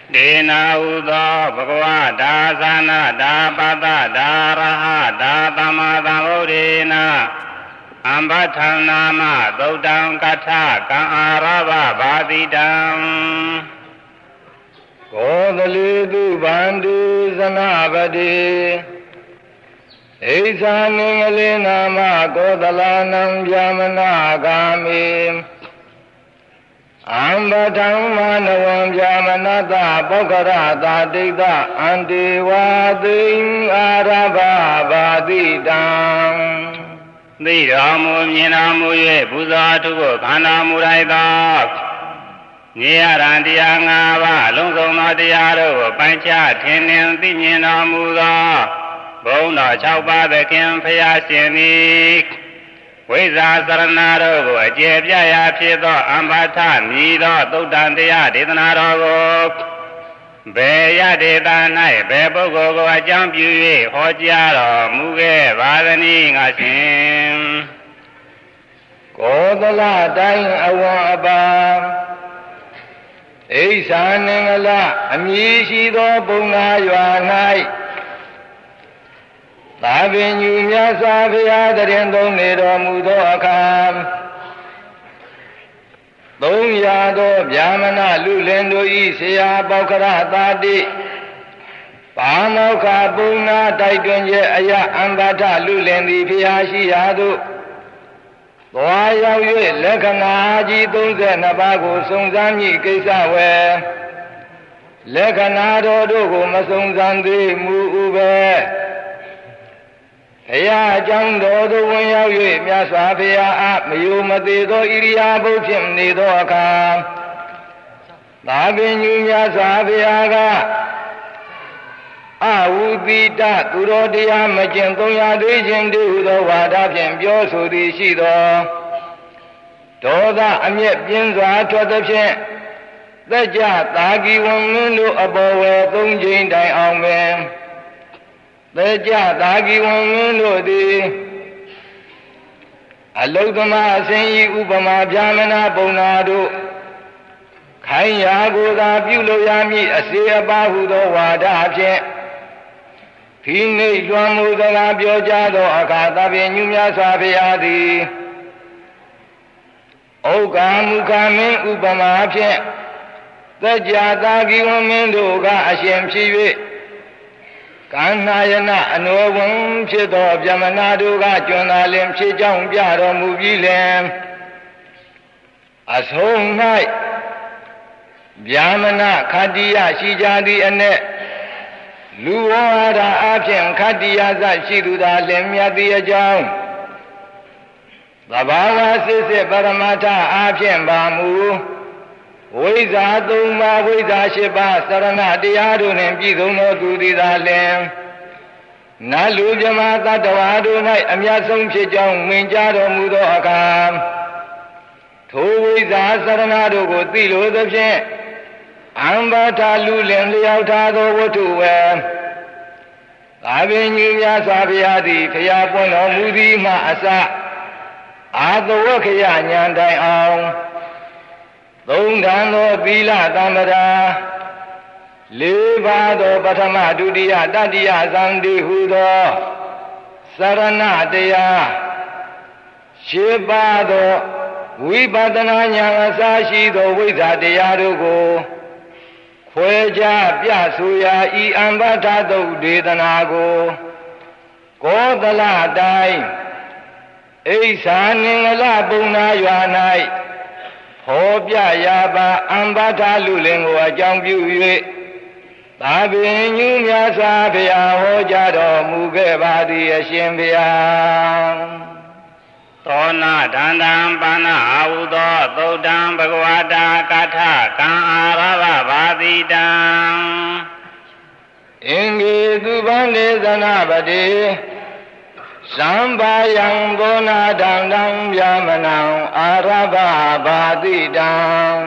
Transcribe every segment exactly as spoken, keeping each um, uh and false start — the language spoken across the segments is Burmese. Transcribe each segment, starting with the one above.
ဒေနာဟုသောဘဂဝါဒါသနာဒါပတ္တဒါရဟဒါသမ္မာသမ္ဗုဒ္ဓေနအမ္ဘထနာမသုတ်တံကထကံအာရဘဘာတိတံကောသလေတုဗန္တိသနာပတိဣဇာမင်္ဂလေနာမကောသလနံဗျာမနာဂာမိအမ္ဘထံမနဝံဗျာမနတပုဂ္ဂရတာတိတအန္တိဝါသိအာရဘဘာတိတံသိတော်မူမြင်တော်မူ၍ပူဇော်ထုဖို့ခန္ဓာမူလိုက်သောမြေရန်တရား၅ပါးအလုံးစုံသောတရားတို့ကိုပိုင်းခြားထင်လင်းသိမြင်တော်မူသောဘုန်းတော်၆ပါးသခင်ဖျားရှင်သည်ဝိဇ္ဇာစရဏတို့ကိုအကျေပြရာဖြစ်သောအမ္ဘထမြည်သောသုတ်တံတရားဒေသနာတော်ကိုဘယ်ရဒေသ၌ဘယ်ပုဂ္ဂိုလ်ကိုအကြောင်းပြု၍ဟောကြားတော်မူခဲ့ပါသနည်းငါရှင်ကောသလတိုင်းအဝံအပါဣဇာနင်္ဂလအမည်ရှိသောဘုံနာရွာ၌သာပင်ညူမြတ်စွာဘုရားတရင်သုံးနေတော်မူသောအခါသုံးရာသောဗျာမဏလူလင်တို့ဤဆရာပေါခရသာတိပါမောက္ခပုဏ္ဏတိုက်တွင်ရဲ့အယအမ္ဘထလူလင်သည်ဘုရားရှိရာသို့သွားရောက်၍လက္ခဏာကြီးသုံးဆယ်နှစ်ပါးကိုစုံစမ်းမည့်ကိစ္စဝယ်လက္ခဏာတော်တို့ကိုမစုံစမ်းသေးမူဥပဲဘုရားအကြောင်းတော်သို့ဝင်ရောက်၍မြတ်စွာဘုရားအားမယုံမသေးသောဣရိယာပုဖြစ်နေသောအခါသာပင်ညူမြတ်စွာဘုရားကအဝုတိတသူတော်တရားမကျင့်သုံးရသေးခြင်းတည်းဟူသောဝါဒဖြင့်ပြောဆိုသည်ရှိသောဒေါသအမျက်ပြင်းစွာထွက်သဖြင့်သက်ကြသာဂီဝံမင်းတို့အပေါ်ဝယ်သုံးချိန်တိုင်အောင်ပင်သက်ကြသာဂီဝံမင်းတို့သည်အလုသမာအစဉ်ဤဥပမာဗျာမဏပုံနာတို့ခိုင်းရာကိုသာပြုလို့ရမည်အစေအပါဟုသောဝါဒဖြင့်ဖိနှိပ်လွှမ်းမိုးစကားပြောကြားသောအခါသဗ္ဗညုမြတ်စွာဘုရားသည်ဩကာမုခမင်းဥပမာဖြင့်သက်ကြသာဂီဝံမင်းတို့ကအရှင်ဖြစ်၍ကန္နာယနာအနောဝံဖြစ်သောဗျမနာတို့ကကျွမ်းသာလင်ဖြစ်ကြောင်းပြတော်မူပြီးလင်အဆုံး၌ဗျမနာခတ္တိယရှိကြသည်အ내လူဝါဒအဖြင့်ခတ္တိယသရှိသူသာလင်မြတ်သည်အကြောင်းသဘာဝစစ်စစ်ပရမတ္ထအဖြင့်ပါမူဝိဇ္ဇာသုံးပါးဝိဇ္ဇာရှိပါးသရဏတရားတို့နှင့်ပြည့်စုံသောသူသည်သာလင်နတ်လူမြမသတ္တဝါတို့၌အမြတ်ဆုံးဖြစ်ကြောင်းမြင်ကြတော်မူသောအခါထိုဝိဇ္ဇာသရဏတို့ကိုသိလိုသဖြင့်အမ္ဘထလူလင်လျောက်ထားသောဝတ္ထုဝေသာပင်ညူမြတ်စွာဘုရားသည်ဖျားပွင့်တော်မူသည်မှအစအာသဝခယညာတိုင်အောင်သုံးဌာန်သောသီလသံဃာလေးပါးသောပထမဒုတိယတတိယသံတိဟုသောစရဏတရားရှင်းပါသောဝိပဿနာဉာဏ်အစရှိသောဝိဇ္ဇာတရားတို့ကိုခွဲခြားပြဆိုရာဤအမ္ဘထသုတ်ဒေသနာကိုကောသလတိုင်းဣဇာနင်္ဂလပုံနာရွာ၌ဟောပြရာပါအမ္ဘထလူလင်ကိုအကြောင်းပြု၍သာပင်ညူမြတ်စွာဘုရားဟောကြားတော်မူခဲ့ပါသည်အရှင်ဘုရားသောနာဒန္တံပါဏအာဟုသောသုတ်တံဘဂဝတာကထကံအာရဘဘာတိတံအင်္ဂေသူဗန္ဒေသနာပတိသံဘာယံဘောနာဒန္တံဗျာမနံအာရဘဘာတိတံ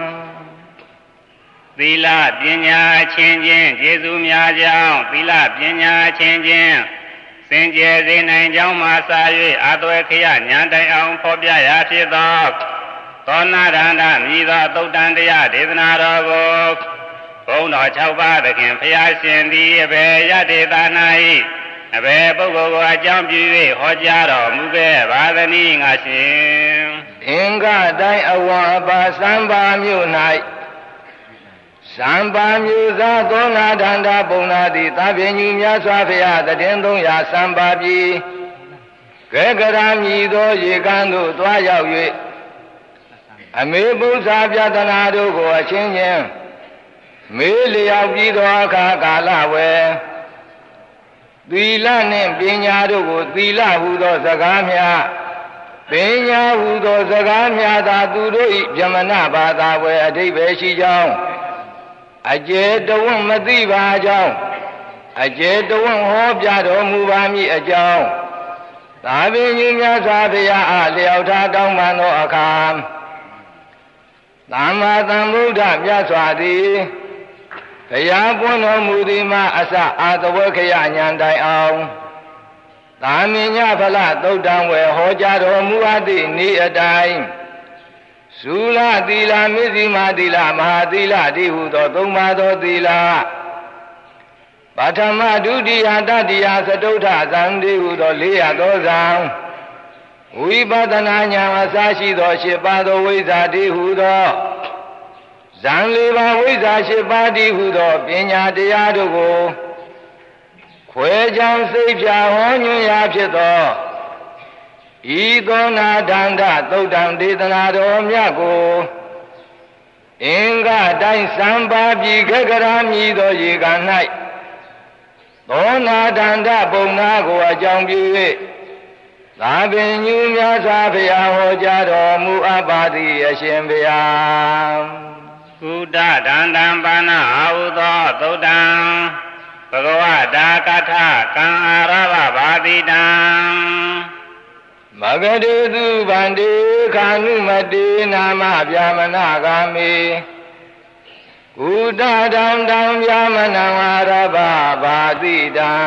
သီလပညာချင်းချင်းကျေးဇူးများကြောင်းသီလပညာချင်းချင်းစင်ကြယ်စေနိုင်ကြောင်းမှစာ၍အသွေခရညာတိုင်အောင်ဖော်ပြရာဖြစ်သောသောနာဒန္တမြည်သောသုတ်တန်တရားဒေသနာတော်ကိုဘုံတော်၆ပါးသခင်ဖျားရှင်သည်အဘယ်ယတ္တေသာနာ၏အဘယ်ပုဂ္ဂိုလ်ကိုအကြောင်းပြု၍ဟောကြားတော်မူခဲ့ပါသနည်းငါရှင်အင်္ဂတိုင်းအဝံအပါစံပါမြို့၌စံပါမြို့သားသောနာဒန္တာပုံနာသည်သာပင်ညူများစွာဖျားတည်သုံးရာစံပါပြီကေကရာမြည်သောရေကမ်းသို့သွားရောက်၍အမေပု္ပ္ပာပြဒနာတို့ကိုအချင်းချင်းမေးလျောက်ပြီးသောအခါကာလဝယ်သီလနှင့်ပညာတို့ကိုသီလဟုသောစကားများပညာဟုသောစကားများသာသူတို့၏ဗြဟ္မဏဘာသာဝယ်အဓိပ္ပာယ်ရှိကြောင်းအကျေတဝံမသိပါကြောင်းအကျေတဝံဟောပြတော်မူပါမည်အကြောင်းသာပင်ကြီးများစွာဘုရားအားလျောက်ထားတောင်းပန်သောအခါသမ္မာသမ္ဗုဒ္ဓမြတ်စွာသည်ဘုရားပွင့်တော်မူသည်မှာအစအာသဝေခယဉာဏ်တိုင်အောင်သာမင်ညဖလသုတ်တံဝေဟောကြားတော်မူအပ်သည့်ဤအတိုင်းသုလသီလမေဇိမာသီလမဟာသီလတိဟုသောသုံးပါးသောသီလပထမဒုတိယတတိယသတုဋ္ဌသံတိဟုသောလေးရသောဇံဝိပဿနာဉာဏ်အစရှိသောရှစ်ပါးသောဝိဇ္ဇာတိဟုသောဇံလေးပါးဝိဇ္ဇာရှစ်ပါးတိဟုသောပညာတရားတို့ကိုခွဲခြားစိတ်ဖြာဟောညွှန်ရာဖြစ်သောဤသောနာဒန္တသုတ်တံဒေသနာတော်မြတ်ကိုအင်္ဂတိုင်းစံပါပြီခကရာမြည်သောရေက၌သောနာဒန္တပုံနာကိုအကြောင်းပြု၍သာပင်ညူများစွာဘုရားဟောကြားတော်မူအပ်ပါသည်အရှင်ဘုရားကုဒ္ဒဒန္တံပါဏအာဟုသောသုတ်တံဘဂဝတာကထကံအာရဘဘာတိတံမဂတေသူဗန္တိခာနုမတေနာမဗျာမနာဂာမိကုဒ္ဒဒန္တံဗျာမနံအာရဘဘာတိတံ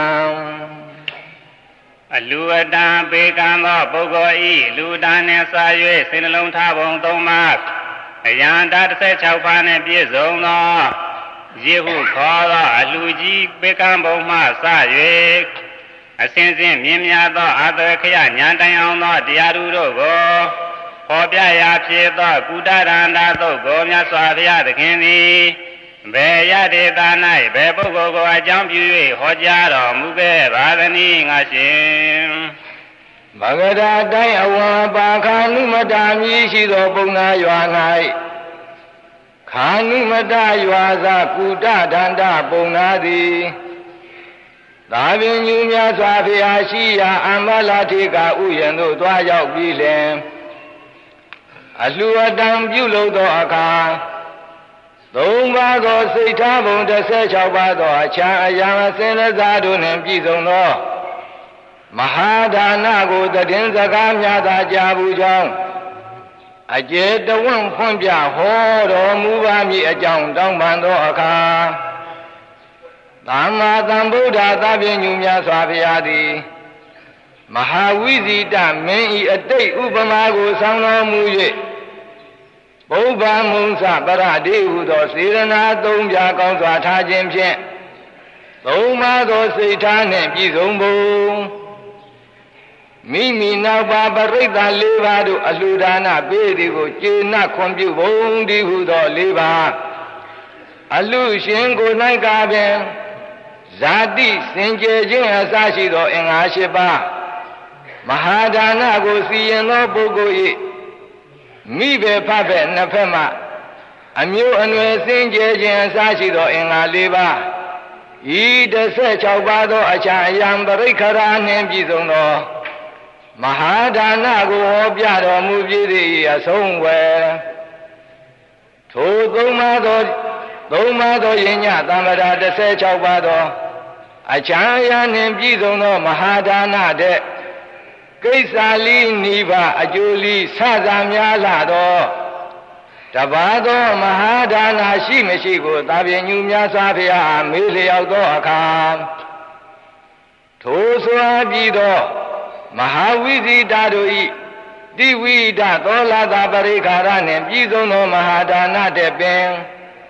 အလူအတံပေကံသောပုဂ္ဂိုလ်ဤလူတန်နှင့်စာ၍စေနှလုံးထားပုံသုံးပါးအယံတတစ်၆ပါးနှင့်ပြည့်စုံသောယေဟုခေါ်သောအလူကြီးပေကံဘုံမှစ၍အစဉ်စဉ်မြင်များသောအာသဝခယဉာဏ်တိုင်အောင်သောတရားတို့ကိုဟောပြရာဖြစ်သောကုတ္တရန္တာသုတ်ကိုမြတ်စွာဘုရားသခင်သည်ဘယ်ရတေသာ၌ဘယ်ပုဂ္ဂိုလ်ကိုအကြောင်းပြု၍ဟောကြားတော်မူခဲ့ပါသနည်းငါရှင်မဂဒတိုင်းအဝံပါခာနုမတာမြည်ရှိသောပုံနာရွာ၌ခာနုမတရွာသာကုတ္တဒန္တပုံနာသည်သာပင်ညူများစွာဘုရားရှိရာအမလာထေကဥယျာဉ်သို့သွားရောက်ပြီးလင်အလှူအတံပြုလုပ်သောအခါသုံးပါးသောစိတ်ထားပုံတစ်ဆယ်၆ပါးသောအချမ်းအယံအစင်လက်စားတို့နှင့်ပြည့်စုံသောမဟာဒါနကိုတည်င်းစကားများသာကြားဘူးကြောင်းအကျေတဝံဖွင့်ပြဟောတော်မူပါမည်အကြောင်းတောင်းပန်သောအခါသမ္မာသမ္ဗုဒ္ဓသာပင်ညူများစွာဘုရားသည်မဟာဝိဇိတမင်းဤအတိတ်ဥပမာကိုဆောင်တော်မူ၍ဘုဗ္ဗမုံစပရတိဟုသောစေရနာသုံးပြကောင်းစွာထားခြင်းဖြင့်သုံးပါးသောစိတ်ထားနှင့်ပြည့်စုံပုံမိမိနောက်ပါပရိသတ်လေးပါးတို့အလှူဒါနပေးသည်ကိုကျေနပ်ခွန်ပြုပုံဒီဟုသောလေးပါးအလှူရှင်ကို၌ကပင်ဇာတိစင်ကြယ်ခြင်းအစရှိသောအင်္ဂါ၈ပါးမဟာဒါနကိုစီရင်သောပုဂ္ဂိုလ်၏မိဘဖဖက်နှစ်ဖက်မှအမျိုးအနွယ်စင်ကြယ်ခြင်းအစရှိသောအင်္ဂါ၄ပါးဤတစ်ဆယ်၆ပါးသောအချမ်းအယံပရိခရာနှင့်ပြည့်စုံသောမဟာဒါနကိုဟောပြတော်မူပြီးသည့်အဆုံးဝယ်ထိုသုံးပါးသောသုံးပါးသောယဉ်ညသံဃာတစ်ဆယ်၆ပါးသောအချမ်းအယံနှင့်ပြည့်စုံသောမဟာဒါနတဲ့ကိစ္စလီနိဗ္ဗာအကျိုးလီဆဆာများလာသောတပါးသောမဟာဒါနရှိမရှိကိုသာပင်ညူများစွာဘုရားမေးလျောက်သောအခါထိုဆိုအပ်ပြီးသောမဟာဝိဇိတတို့ဤတိဝိဒသောလာတာပရိခါရနှင့်ပြည့်စုံသောမဟာဒါနတဲ့ပင်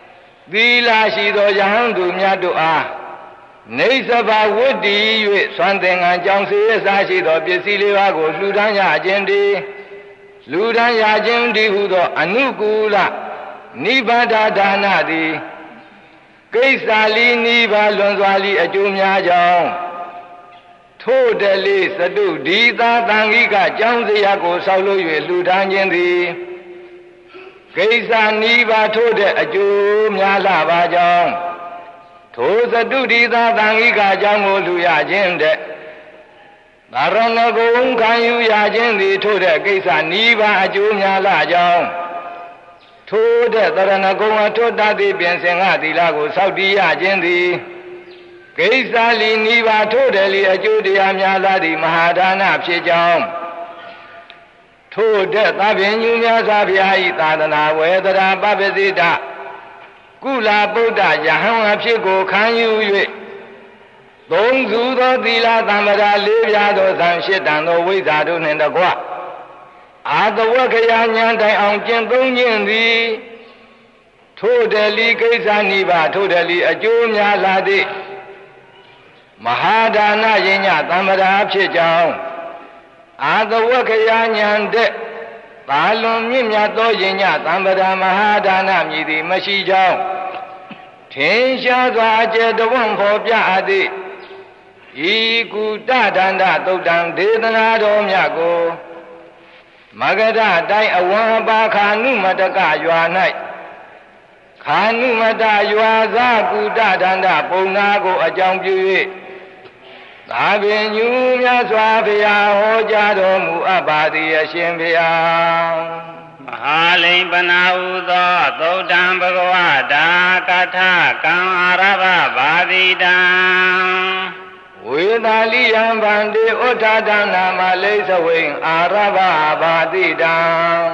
သီလရှိသောယဟန်သူမြတ်တို့အားနေသဘာဝတ္တိ၍သွန်သင်္ကန်းကြောင့်စေရစားရှိသောပစ္စည်းလေးပါးကိုလှူဒန်းရခြင်းတည်းလူဒန်းရခြင်းတည်းဟုသောအနုကူလနိဗ္ဗာန်ဒါနသည်ကိစ္စလီနိဗ္ဗာန်လွန်စွာလီအကျိုးများကြောင်းထို့တလေစတုဒီသာသံဃိကကျောင်းစရာကိုဆောက်လို့၍လှူဒန်းခြင်းသည်ကိစ္စနိဗ္ဗာန်ထို့တဲ့အကျိုးများလာပါကြောင်းထိုစတုဒီသာသံဃိကကျောင်းကိုလှူရခြင်းတဲ့ဗာရဏဂုံခံယူရခြင်းသည်ထို့တဲ့ကိစ္စနိဗ္ဗာန်အကျိုးများလာကြောင်းထို့တဲ့သရဏဂုံအထွတ်တသည်ပြင်စင်ကသီလကိုစောင့်တည်ရခြင်းသည်ကိစ္စလီနိဗ္ဗာန်ထို့တဲ့လီအကျိုးတရားများလာသည့်မဟာဒါနဖြစ်ကြောင်းထို့တဲ့သဗ္ဗညုများစွာဘုရား၏သာသနာဝေဒရာပပ္ပစိတကုလပုဒ္ဒယဟန်အဖြစ်ကိုခံယူ၍သုံးစုသောသီလသံဃာလေးပြားသောသံရှိတံသောဝိဇ္ဇာတို့နှင့်တကွအာသဝခရာဉာဏ်တိုင်အောင်ကျင့်သုံးခြင်းသည်ထို့တလီကိစ္စနိဗ္ဗာန်ထို့တလီအကျိုးများလာသည့်မဟာဒါနယဉ္ညသံဃာဖြစ်ကြောင်းအာသဝခရာဉာဏ်တဲ့သာလွန်မြင့်မြတ်သောယဉ္ညသံဃာမဟာဒါနမည်သည်မရှိကြောင်းထင်ရှားစွာအကျယ်တဝံဖော်ပြအပ်သည့်ဤကုတဒန္တသုတ်တံဒေသနာတော်မြတ်ကိုမဂဓတိုင်းအဝံပါခာနုမတကရွာ၌ခာနုမတရွာသာကုတဒန္တပုံနာကိုအကြောင်းပြု၍သာပင်ညူများစွာဘုရားဟောကြားတော်မူအပ်ပါသည်အရှင်ဘုရားမဟာလိမ္ပနာဟုသောသုတ်တံဘဂဝတာကထကံအာရဘဘာတိတံဝေသာလိယံဗန္တိဥဋ္ဌာဒနာမလိသဝိံအာရဘဘာတိတံ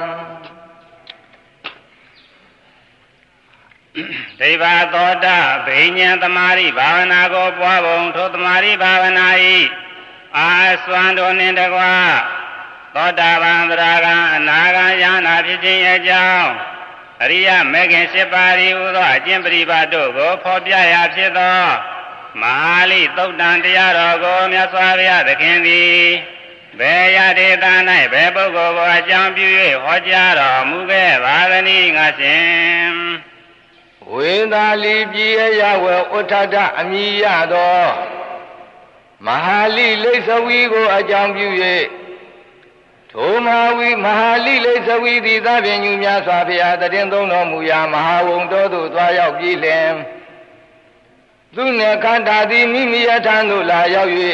ဒိဗ္ဗသောတာဘိညာသမာရိဘာဝနာကိုပွားပုံထိုသမာရိဘာဝနာ၏အာစွမ်းတော်နှင့်တကွာသောတာပန်သရဂံအနာဂံယန္တာဖြစ်ခြင်းအကြောင်းအရိယမေခင်၈ပါးဤဟူသောအကျင့်ပရိပတ်တို့ကိုဖော်ပြရာဖြစ်သောမဟာလိသုတ်တံတရားတော်ကိုမြတ်စွာဘုရားသခင်သည်ဘယ်ရဒေသ၌ဘယ်ပုဂ္ဂိုလ်ကိုအကြောင်းပြု၍ဟောကြားတော်မူခဲ့ပါသနည်းငါရှင်ဝေသာလိပြည်ရဝေဥဋ္ဌတအမိယသောမဟာလိလိစ္ဆဝီကိုအကြောင်းပြု၍ထိုမဟာဝီမဟာလိလိစ္ဆဝီသည်သဗ္ဗညုများစွာဘုရားတည်သုံးတော်မူရာမဟာဝုံတော်သို့သွားရောက်ပြီလင်သူနှင့်ခန္ဓာသည်မိမိယထံသို့လာရောက်၍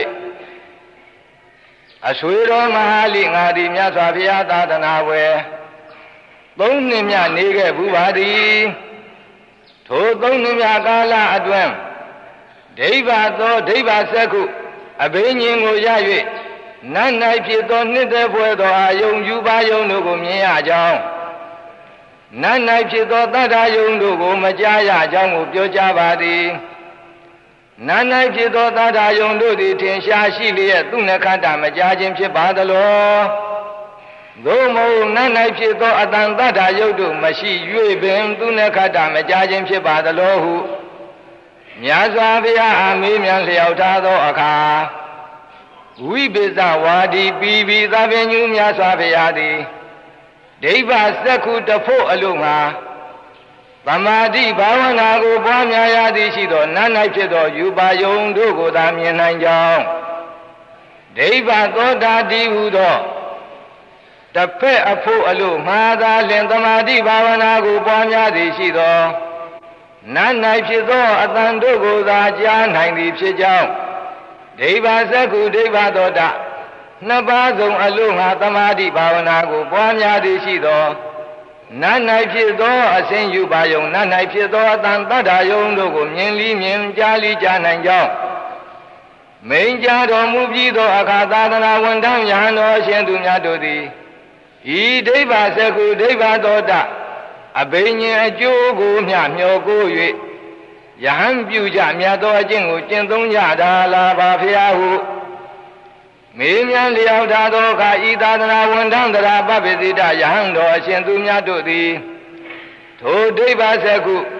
အဆွေတော်မဟာလိငါသည်မြတ်စွာဘုရားသာသနာဝယ်သုံးနှစ်မြနေခဲ့ဘူးပါသည်ထိုသုံးနှစ်မြကာလအတွင်းဒိဗ္ဗသောဒိဗ္ဗစက္ခုအဘိညာဉ်ကိုရ၍နတ်၌ဖြစ်သောနှစ်သက်ဖွယ်သောအာယုံယူပါယုံတို့ကိုမြင်ရကြောင်းနတ်၌ဖြစ်သောတတ္ထယုံတို့ကိုမကြားရကြောင်းကိုပြောကြားပါသည်နတ်၌ဖြစ်သောတတ္ထယုံတို့သည်ထင်ရှားရှိလျက်သူနှခတ္တမကြားခြင်းဖြစ်ပါသလောသို့မဟုတ်နတ်၌ဖြစ်သောအတန်တတ္ထယုတ်တို့မရှိ၍ပင်သူနှခတ္တမကြားခြင်းဖြစ်ပါသလောဟုမြတ်စွာဘုရားအမေးမြန်းလျှောက်ထားသောအခါဝိပိဿဝါဒီပိပိသဗ္ဗညုမြတ်စွာဘုရားသည်ဒိဗ္ဗစက္ခုတဖို့အလို့ငါသမာဓိဘာဝနာကိုပွားများရသည်ရှိသောနတ်၌ဖြစ်သောယူပါယုံတို့ကိုသာမြင်နိုင်ကြောင်းဒိဗ္ဗသောတာတိဟုသောတဖက်အဖို့အလို့မှားသာလင်သမာဓိဘာဝနာကိုပွားများသည်ရှိသောနတ်၌ဖြစ်သောအတန်တို့ကိုသာကြားနိုင်သည်ဖြစ်ကြောင်းဒိဗ္ဗစက္ခုဒိဗ္ဗသောတာနှစ်ပါးစုံအလို့ငါသမာဓိဘာဝနာကိုပွားများသည်ရှိသောနတ်၌ဖြစ်သောအစဉ်ယူပါယုံနတ်၌ဖြစ်သောအတန်တတ္ထာယုံတို့ကိုမြင်လီမြင်ကြားလီကြားနိုင်ကြောင်းမိန်ကြားတော်မူပြီးသောအခါသာသနာဝန်ထမ်းယဟန်တော်အရှင်သူများတို့သည်ဤဒိဗ္ဗစက္ခုဒိဗ္ဗသောတာအဘိညာဉ်အကျိုးကိုမျှမျှော်ကို၍ယဟန်ပြုကြမြတ်သောအကျင့်ကိုကျင့်သုံးကြတာလားပါဖျားဟုမေးမြန်းလျောက်ထားသောအခါဤသာသနာဝန်ထမ်းတရာပပ္ပစိတယဟန်တော်အရှင်သူများတို့သည်ထိုဒိဗ္ဗစက္ခု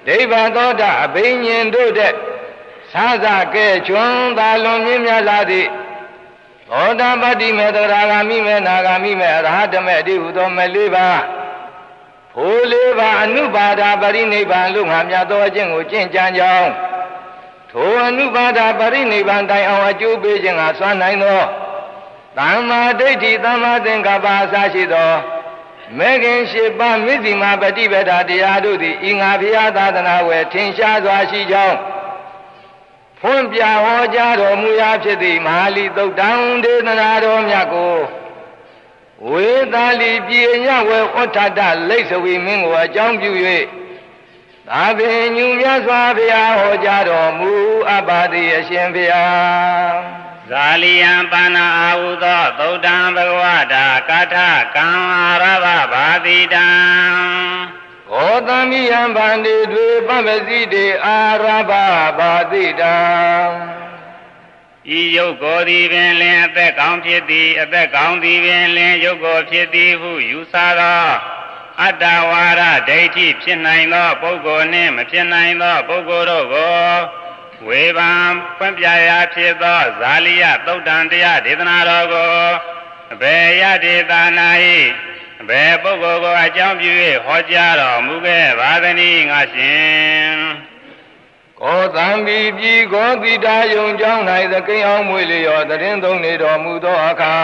ဒိဗ္ဗသောတာအဘိညာဉ်တို့တဲ့သာသကဲချွန်သာလွန်မြင့်မြတ်လာသည့်သောတာပတ္တိမေတရာဂာမိမေနာဂာမိမေအရဟတမေအတိဟုသောမလေးပါဖိုးလေးပါအနုပါဒပရိနိဗ္ဗာန်လို့ငါမြတ်သောအကျင့်ကိုကျင့်ကြံကြောင်းထိုအနုပါဒပရိနိဗ္ဗာန်တိုင်အောင်အကျိုးပေးခြင်းကစွမ်းနိုင်သောသမ္မာဒိဋ္ဌိသမ္မာသင်္ကပ္ပအစရှိသောမေခင်ရှိပါမိသိမာပฏิပဒါတရားတို့သည်ဤငါဘုရားသာသနာဝယ်ထင်ရှားစွာရှိကြောင်းဖွင့်ပြဟောကြားတော်မူရာဖြစ်သည့်မဟာလီသုတ်တံဒေသနာတော်မြတ်ကိုဝေသာလီပြေညဝေဩထတလိတ်စဝီမင်းကိုအကြောင်းပြု၍သာပင်ညူမြတ်စွာဘုရားဟောကြားတော်မူအပ်ပါသည်အရှင်ဘုရားဇာလီယံပါဏအာဟုသောသုတ်တံဘဂဝတာကာထကံအာရဘဘာတိတံဂောတမိယံဗန္တိတွေပပစီတေအာရဘဘာတိတံဤယုတ်ကိုယ်သည်ပင်လင်အသက်ကောင်းဖြစ်သည်အသက်ကောင်းသည်ပင်လင်ယုတ်ကိုဖြစ်သည်ဟုယူဆသောအတ္တဝါဒဒိဋ္ဌိဖြစ်နိုင်သောပုဂ္ဂိုလ်နှင့်မဖြစ်နိုင်သောပုဂ္ဂိုလ်တို့ကိုဝေဘံဖွင့်ပြရာဖြစ်သောဇာလီယသုတ်တံတရားဒေသနာတော်ကိုအဘယ်ယဒေသနာ၏အဘယ်ပုဂ္ဂိုလ်ကိုအကြောင်းပြု၍ဟောကြားတော်မူခဲ့ပါသနည်းငါရှင်ကောသံဘီပြည်ကောတိတာယုံကြောင်း၌သကိန်းအောင်မွေလျောတရင်သုံးနေတော်မူသောအခါ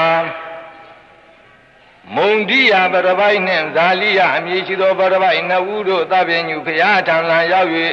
မုန်တိယပရပိုက်နှင့်ဇာလီယအမည်ရှိသောပရပိုက်နှစ်ဦးတို့သဗ္ဗညုဖျားထံလံရောက်၍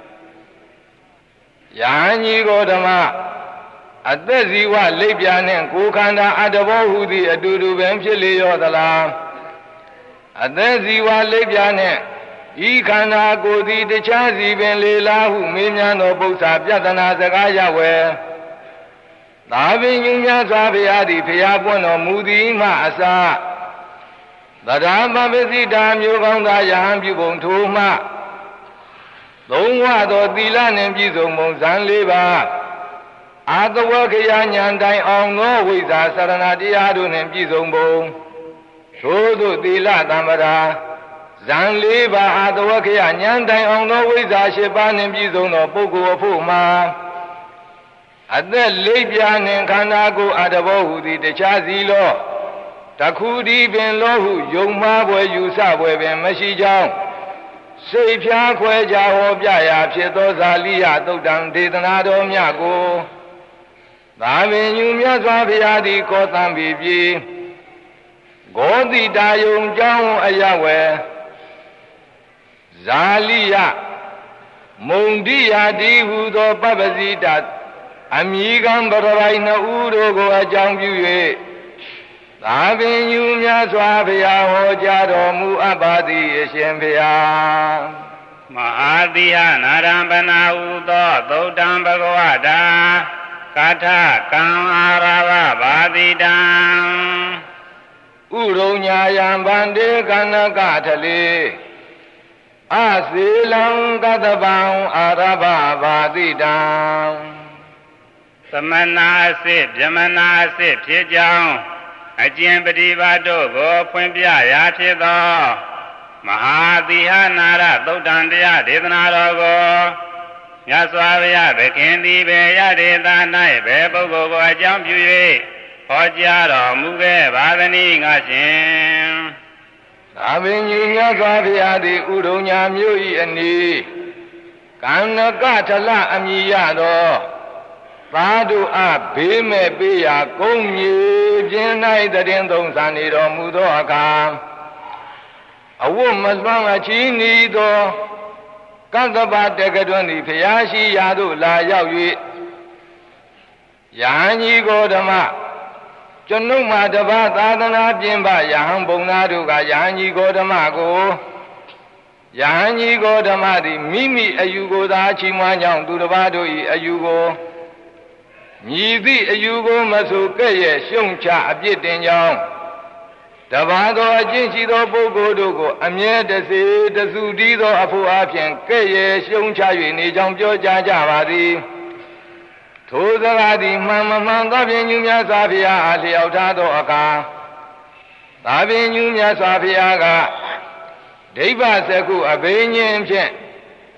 ယဟန်ကြီးကိုဓမ္မအသက်ဇီဝလိပ်ပြာနှင့်ကိုယ်ခန္ဓာအတ္တဘောဟုသည်အတူတူပင်ဖြစ်လေရောသလားအသက်ဇီဝလိပ်ပြာနှင့်ဤခန္ဓာကိုယ်သည်တခြားစီပင်လေလားဟုမေးမြန်းသောပု္ပ္ပာပြဿနာစကားရဝယ်သာပင်ညဉ့်များစွာဘုရားသည်ဖျားပွင့်တော်မူသည်မှအစသဒ္ဓါပပစိတာမျိုးကောင်းသာယဟန်ပြုပုံထိုမှသုံးဝသောသီလနှင့်ပြည့်စုံပုံဇံလေးပါးအာသဝခယဉာဏ်တိုင်အောင်သောဝိဇ္ဇာစရဏတရားတို့နှင့်ပြည့်စုံပုံထိုသို့သီလတမ္ပရာဇံလေးပါးအာသဝခယဉာဏ်တိုင်အောင်သောဝိဇ္ဇာရှိပါးနှင့်ပြည့်စုံသောပုဂ္ဂိုလ်အဖို့မှာအသက်လိပ်ပြာနှင့်ခန္ဓာကိုယ်အတ္တဘောဟုသည်တခြားစီလောတခုဒီပင်လောဟုယုံမှားပွဲယူဆပွဲပင်မရှိကြောင်းစိတ်ဖြားခွဲကြဟောပြရာဖြစ်သောဇာလီယသုတ်တံဒေသနာတော်မြတ်ကိုသာပင်ညူမြတ်စွာဘုရားသည်ကောသံဘီပြည်ဂောတိတာယုံကျောင်းအရဝယ်ဇာလီယမုန်တိယာတိဟုသောပပ္ပစီတအမိကံပရပိုင်နှစ်ဦးတို့ကိုအကြောင်းပြု၍သာပင်ညူမြတ်စွာဘုရားဟောကြားတော်မူအပ်ပါသည်အရှင်ဘုရားမဟာတိဟနာရံပနာဟုသောသုတ်တံဘဂဝတာကာထကံအာရဘဘာတိတံဥရုံညာယံဗန္တေကနကထလေအစေလံကတပံအာရဘဘာတိတံသမနာစစ်ဗြမနာစစ်ဖြစ်ကြောင်းအကျင့်ပฏิပါတို့ကိုဖွင့်ပြရာဖြစ်သောမဟာသီဟနာရသုတ်တံတရားဒေသနာတော်ကိုမြတ်စွာဘုရားသခင်သည်ဘေယဒေသ၌ဘေပုဂ္ဂိုလ်ကိုအကြောင်းပြု၍ဟောကြားတော်မူခဲ့ပါသနည်းငါရှင်သာပင်ကြီးမြတ်စွာဘုရားသည်ဥဒုံညာမြို့၏အနီးကံနကထလအမည်ရသောသာဓုအဘေးမဲ့ပေးရာကုန်းမြေပြင်း၌တည်သုံးဆန်နေတော်မူသောအခါအဝတ်မလွှမ်းအချီးနီးသောကတ္တပတက္ကတွင်သည်ဖျားရှိရာသို့လာရောက်၍ယဟန်ကြီးကိုဓမ္မကျွန်ုပ်မှာတပါးသာသနာပြင်ပယဟန်ဘုံသားတို့ကယဟန်ကြီးကိုဓမ္မကိုယဟန်ကြီးကိုဓမ္မသည်မိမိအယူကိုသာချီးမွမ်းကြောင်းသူတစ်ပါးတို့၏အယူကိုမြည်သည့်အယူကိုမဆိုကဲ့ရဲ့ရှုံချအပြစ်တင်ကြောင်းတပါးသောအကျင့်ရှိသောပုဂ္ဂိုလ်တို့ကိုအမြဲတစေတစုတည်းသောအဖို့အပြင်ကဲ့ရဲ့ရှုံချ၍နေကြောင်းပြောကြားကြပါသည်ထိုစကားသည်မှန်မမှန်သောဖြင့်ညူမြတ်စွာဘုရားအားလျောက်ထားသောအခါသာပင်ညူမြတ်စွာဘုရားကဒိဗ္ဗစကုအဘိညာဉ်ဖြင့်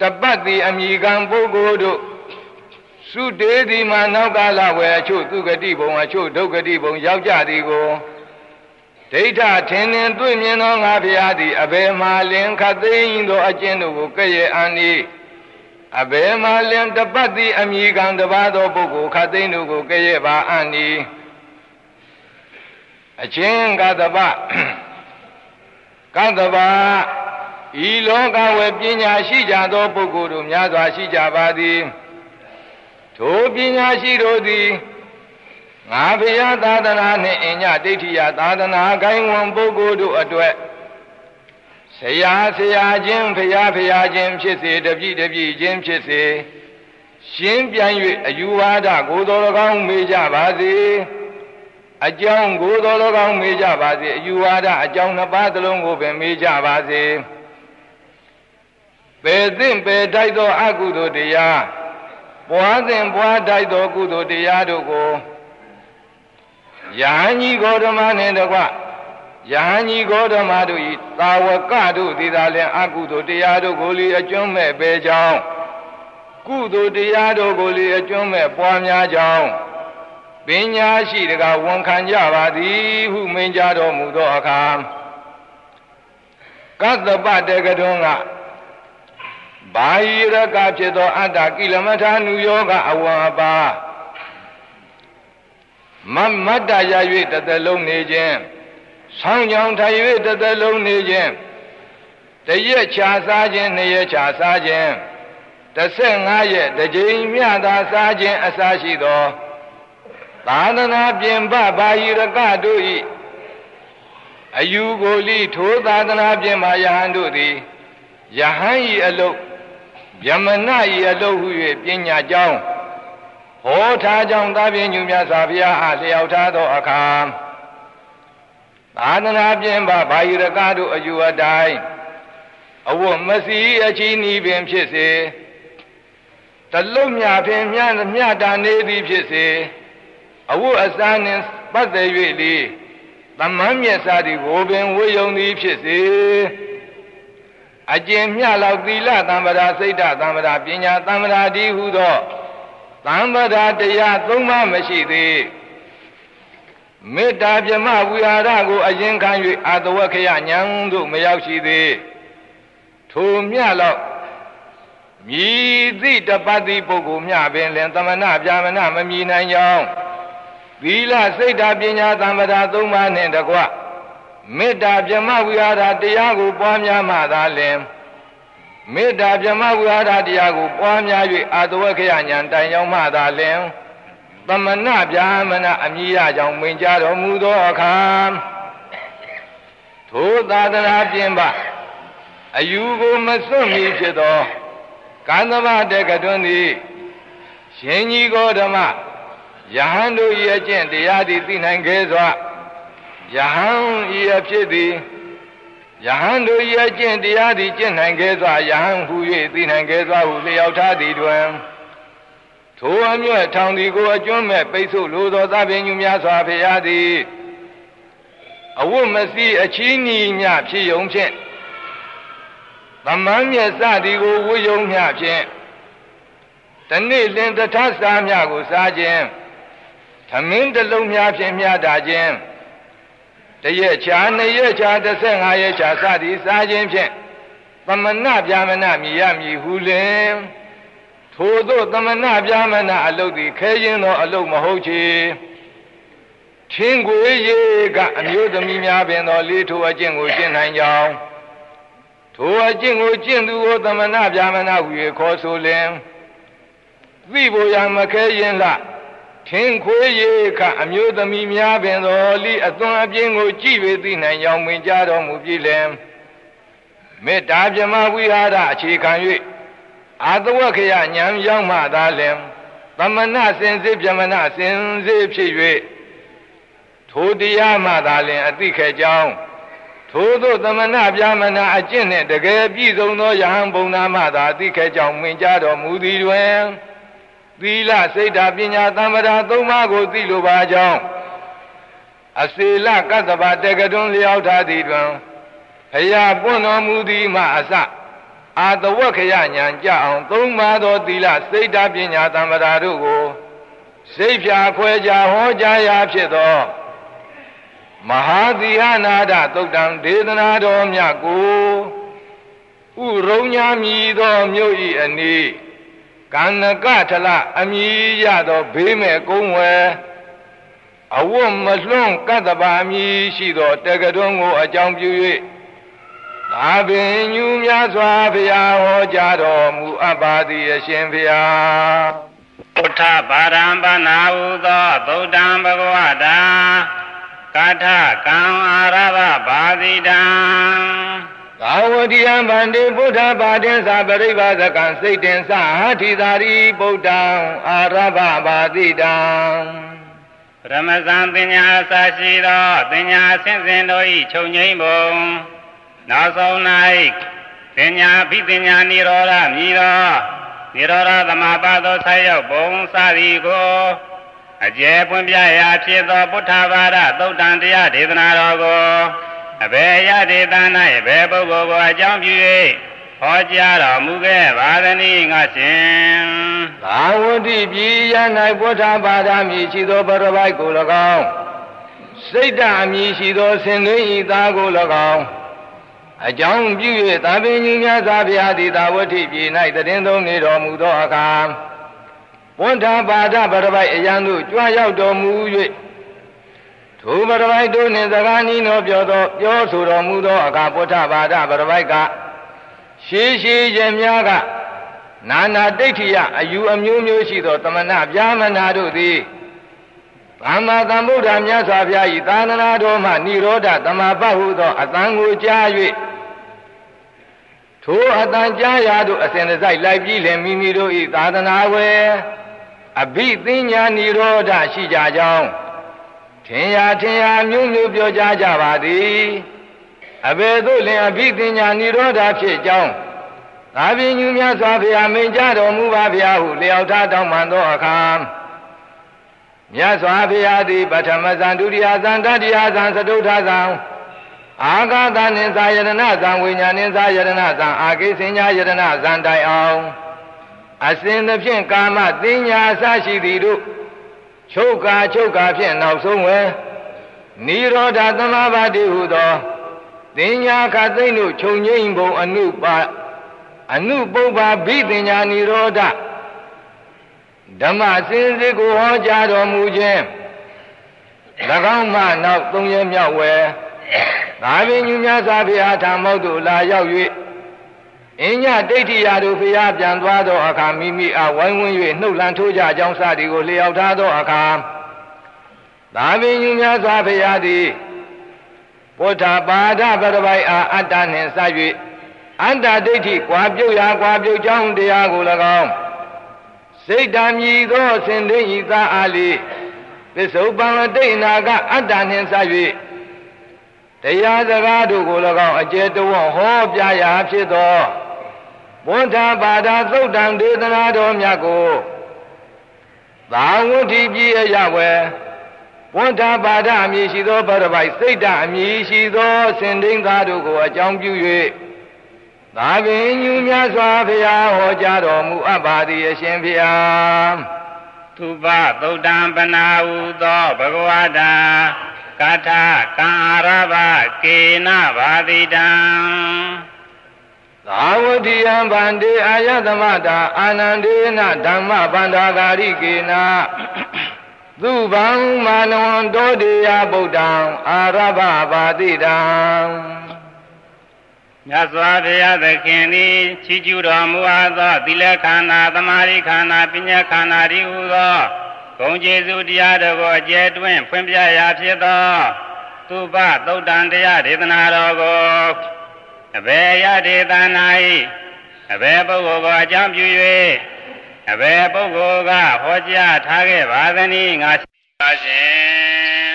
ပတ်သည်အမိကံပုဂ္ဂိုလ်တို့သုတေတိမှာနောက်ကာလဝယ်အချို့သူဂတိဘုံအချို့ဒုက္ခတိဘုံရောက်ကြသည်ကိုဒိဋ္ဌထင်ထင်တွေ့မြင်သောငါဖျားသည်အဘယ်မှလင်ခတ်သိမ်းသောအကျင့်တို့ကိုကဲ့ရဲ့အန်၏အဘယ်မှလင်တပတ်သည်အမိကံတပါးသောပုဂ္ဂိုလ်ခတ်သိမ်းတို့ကိုကဲ့ရဲ့ပါအန်၏အချင်းကတ္တပကတ္တပဤလောကဝေပညာရှိကြသောပုဂ္ဂိုလ်တို့များစွာရှိကြပါသည်ထိုပညာရှိတို့သည်ငါဖျားသာသနာနှင့်အညဒိဋ္ဌိယသာသနာကိုင်းဝန်ပုဂ္ဂိုလ်တို့အတွက်ဆရာဆရာချင်းဖျားဖျားချင်းဖြစ်စေတပြည့်တပြည့်ချင်းဖြစ်စေရှင်းပြန်၍အယူဝါဒကိုယ်တော်၎င်းမေးကြပါစေအကြောင်းကိုယ်တော်၎င်းမေးကြပါစေအယူဝါဒအကြောင်းနှစ်ပါးသလုံးကိုပင်မေးကြပါစေပေသင့်ပေတိုက်သောအကုသိုလ်တရားပွားသင့်ပွားတိုက်သောကုသိုလ်တရားတို့ကိုယဟန်ကြီးဂေါတမနှင့်တကွယဟန်ကြီးဂေါတမတို့၏သာဝကတို့သည်သာလျှင်အကုသိုလ်တရားတို့ကိုလေအကျွမ်းမဲ့ပေကြောင်းကုသိုလ်တရားတို့ကိုလေအကျွမ်းမဲ့ပွားများကြောင်းပညာရှိတကားဝန်ခံကြပါသည်ဟုမိန့်ကြတော်မူသောအခါကတ္တပတေကတွန်းကဘာဟိရကဖြစ်သောအတ္တကိလမထာနုယောဂအဝံအပါမမတ္တရ၍တသက်လုံးနေခြင်းဆောင်းကြောင်ထိုင်၍တသက်လုံးနေခြင်းတရက်ချာစားခြင်းနှစ်ရက်ချာစားခြင်းတစ်ဆက်ငါးရက်တစ်ကြိမ်မြသာစားခြင်းအစရှိသောသာသနာပြင်ပဘာဟိရကတို့၏အယူကိုလိထိုသာသနာပြင်မှာယဟန်တို့သည်ယဟန်၏အလုတ်ဗျမန၏အလုတ်ဟု၍ပညာကြောင်းဟောထားကြောင်းသာပြင်းညူမြတ်စွာဘုရားအားလျှောက်ထားသောအခါသာသနာပြင်ပဘာဟိရကတို့အယူအတိုင်းအဝတ်မစီအချီးနီးပင်ဖြစ်စေတလုံးမြဖြင့်မြတ်မြတ်တာနေသည်ဖြစ်စေအဝတ်အစားနှင့်ပတ်သက်၍လေသမမ်းမြတ်စာသည်ကိုပင်ဝေယုံသည်ဖြစ်စေအကျင့်မြလောက်သီလသံဗရာစိတ်ဓာသံဗရာပညာသံဗရာဒီဟုသောသံဗရာတရားသုံးပါးမရှိသေးမေတ္တာပြမဝိဟာရကိုအရင်ခံ၍အာတဝခယဉာဏ်တို့မရောက်ရှိသေးထိုမြလောက်မြည်သည့်တပတ်တိပုဂ္ဂိုလ်မြပင်လင်သမဏဗျာမဏမမြည်နိုင်ကြောင်းသီလစိတ်ဓာပညာသံဗရာသုံးပါးနှင့်တကွမေတ္တာပြမဝိဟာရတရားကိုပွားများမှသာလင်မေတ္တာပြမဝိဟာရတရားကိုပွားများ၍အာတဝခယဉာဏ်တိုင်ရောက်မှသာလင်သမဏဗျာမဏအမြည်ရကြောင်းမိန့်ကြားတော်မူသောအခါထိုသာသနာပြင်ပအယူကိုမစွန့်မီဖြစ်သောကန္တမတေကတွန်းသည်ရှင်ကြီးဂေါတမယဟန်တို့၏အကျင့်တရားသည်သိနိုင်ခဲ့စွာယဟန်ဤအဖြစ်သည်ယဟန်တို့၏အကျင့်တရားသည်ကျင့်နိုင်ခဲ့စွာယဟန်ဟူ၍သိနိုင်ခဲ့စွာဟုလျှောက်ထားသည်တွင်ထိုအမြတ်ထောင်သည်ကိုအကျွမ်းမဲ့ပိတ်ဆို့လိုသောသဗ္ဗညုများစွာဖျားသည်အဝတ်မစီအချီးနီညဖြစ်ယုံဖြင့်သမမ်းမြတ်စသည်ကိုဝိယုံမြဖြင့်တနေ့လင်တထစာမြကိုစားခြင်းသမင်းတလုံးများဖြင့်မြတ်တာခြင်းတရက်ချာနှစ်ရက်ချာတစ်ဆက်ငါးရက်ချာစသည်စားခြင်းဖြင့်သမဏဗျာမဏမြည်ရမည်ဟုလင်ထိုသို့သမဏဗျာမဏအလုတ်သည်ခဲရင်သောအလုတ်မဟုတ်ချေထင်းကိုရေကအမျိုးသမီးများပင်သောလေးထိုအကျင့်ကိုကျင့်နိုင်ကြောင်းထိုအကျင့်ကိုကျင့်သူကိုသမဏဗျာမဏဟူ၍ခေါ်ဆိုလင်သိဖို့ရမခဲရင်လထင်းခွေးရေကအမျိုးသမီးများပင်သောလိအသွင်အပြင်းကိုကြည့်၍သိနိုင်ကြောင်းမိန့်ကြားတော်မူပြီလင်မေတ္တာပြမဝိဟာရအခြေခံ၍အာတဝခယဉာဏ်ရောက်မှသာလင်သမဏစင်စစ်ပြမဏစင်စစ်ဖြစ်၍ထိုတရားမှသာလင်အသိခဲကြောင်းထို့သောသမဏဗျာမဏအကျင့်နှင့်တကယ်ပြည့်စုံသောယဟန်ဘုံနာမှသာအသိခဲကြောင်းမိန့်ကြားတော်မူသည်တွင်သီလစိတ်ဓာပညာသံဗရာသုံးပါးကိုသိလိုပါကြောင်းအစေလကတ္တဗတေကတွန်းလျောက်ထားသည်တွင်ဘုရားပွင့်တော်မူသည်မှအစအာတဝက္ခယညာကြအောင်သုံးပါးသောသီလစိတ်ဓာတ်ပညာသမ္ပဒါတို့ကိုစိတ်ဖြာခွဲခြားဟောကြားရာဖြစ်သောမဟာသီဟနာဒသုတ်တံဒေသနာတော်မြတ်ကိုဥရုံညာမြည်သောမြို့၏အနီးကန္နကထလအမြည်ရသောဘေးမဲ့ကုန်းဝယ်အဝတ်မလွန့်ကတ္တပါအမြည်ရှိသောတက္ကတွန်းကိုအကြောင်းပြု၍သာပင်ညူများစွာဘုရားဟောကြားတော်မူအပ်ပါသည်အရှင်ဘုရားพุทธบารมปนาဟုသောသုတ္တံဘဂဝတာကာထကံအာရဘဘာတိတံသာဝတိယံဗန္တိพุทธပါတိသပရိပါဒကံစိတ်တင်္စဟာထိသာရိဗုဒ္ဓံအာရဘဘာတိတံပရမဇံပညာအစရှိသောပညာအစဉ်စဉ်တို့၏ချုပ်ငြိမ်းပုံနောက်ဆုံး၌ပညာပိပညာនិရောဓမြည်သောនិရောဓသမပါသောဆက်ရောက်ပုံစသည်ကိုအကျယ်ပွင့်ပြရာဖြစ်သောพุทธဘာဒသုတ်တံတရားဒေသနာတော်ကိုအဘယ်ရဒေသ၌ဘယ်ပုဂ္ဂိုလ်ကိုအကြောင်းပြု၍ဟောကြားတော်မူခဲ့ပါသနည်းငါရှင်သာဝတိပြည်ရ၌พุทธဘာဒမြည်ရှိသောပရပိုက်ကို၎င်းစိတ်ဓာတ်မြည်ရှိသောစင်သွင်းဤသားကို၎င်းအကြောင်းပြု၍သာပင်ကြီးများစွာဘုရားသည်သာဝတိပြည်၌တည်င်းသုံးနေတော်မူသောအခါพุทธဘာဒပရပိုက်အရန်သို့ကြွရောက်တော်မူ၍ထိုပရပိုက်တို့နှင့်စကားနီးနောပြောသောပြောဆိုတော်မူသောအခါพุทธဘာဒပရပိုက်ကရှေးရှေးခြင်းများကနာနာဒိဋ္ဌိယအယူအမျိုးမျိုးရှိသောသမဏဗျာမနာတို့သည်သမ္မာသမ္ဗုဒ္ဓမြတ်စွာဘုရား၏သာသနာတော်မှនិရောဓသမပဟုသောအတန်ကိုကြား၍ထိုအတန်ကြားရာသို့အစဉ်တစိုက်လိုက်ပြီးလင်မိမိတို့၏သာသနာဝယ်အဘိသင်ညာនិရောဓရှိကြကြောင်းထင်ရာထင်ရာမျိုးမျိုးပြောကြားကြပါသည်အဘယ်သို့လင်အဘိသင်ညာនិရောဓဖြစ်ကြောင်းသာပင်ညူများစွာဘုရားမိန့်ကြားတော်မူပါဗျာဟုလျောက်ထားတောင်းပန်သောအခါမြတ်စွာဘုရားသည်ပထမဇန်ဒုတိယဇန်တတိယဇန်သတုထဇန်အာဂါသနိသာယရဏဇန်ဝိညာဉ်နိသာယရဏဇန်အာကိစဉ္ညာယရဏဇန်တိုင်အောင်အစဉ်သဖြင့်ကာမသင်ညာအစရှိသည်တို့ချုပ်ကာချုပ်ကာဖြင့်နောက်ဆုံးဝယ်និရောဓသမဘာတိဟုသောသင်ညာခသိမ့်တို့ခြုံငိမ့်ပုံအနုပါအနုပုပ္ပါဘိသင်ညာនិရောဓဓမ္မစင်စစ်ကိုဟောကြားတော်မူခြင်း၎င်းမှနောက်သုံးရမြောက်ဝယ်သာပင်ညူများစွာဘုရားထံမောက်သို့လာရောက်၍အညဒိဋ္ဌိယာတို့ဘုရားပြန်သွားသောအခါမိမိအားဝိုင်းဝန်း၍နှုတ်လန်းထိုးကြကြောင်းစသည်ကိုလျှောက်ထားသောအခါသာပင်ညူများစွာဘုရားသည်พุทธပါဒပရပိုက်အားအတ္တနှင့်စ၍အတ္တဒိဋ္ဌိကွာပြုတ်ရာကွာပြုတ်ကြောင်းတရားကို၎င်းစိတ်ဓာမြည်သောစင်သိဤသာအားလီပစ္စုပန်တိတ်နာကအတ္တနှင့်စ၍တရားစကားတို့ကို၎င်းအကျယ်တဝံဟောပြရာဖြစ်သောพุทธဘာဒသုတ်တံဒေသနာတော်မြတ်ကိုသာဝတိပြည်အရဝယ်พุทธဘာဒအမည်ရှိသောပရပိုက်စိတ်ဓာအမည်ရှိသောစင်သိသားတို့ကိုအကြောင်းပြု၍သာပင်ညူများစွာဘုရားဟောကြားတော်မူအပ်ပါသည်အရှင်ဘုရားသုဘသုတ္တံပနာဟုသောဘဂဝတာကာထကံအာရဘကေနဘာတိတံသာဝတိယံဗန္တိအာယသမတာအာနန္ဒေနဓမ္မဗန္ဓာဂာရိကေနသုဘံမာနဝံတောတေယဗုဒ္ဓံအာရဘဘာတိတံမြတ်စွာဘုရားသခင်သည်ချီးကျူးတော်မူအပ်သောသီလခန္ဓာသမာဓိခန္ဓာပညာခန္ဓာဤဟူသောဂုဏ်ကျေးဇူးတရားတို့ကိုအကျယ်တွင်ဖွင့်ပြရာဖြစ်သောသုဘသုတ်တံတရားဒေသနာတော်ကိုအဘယ်ရဒေသနာ၏အဘယ်ပုဂ္ဂိုလ်ကိုအကြောင်းပြု၍အဘယ်ပုဂ္ဂိုလ်ကဟောကြားထားခဲ့ပါသနည်းငါပါရှင်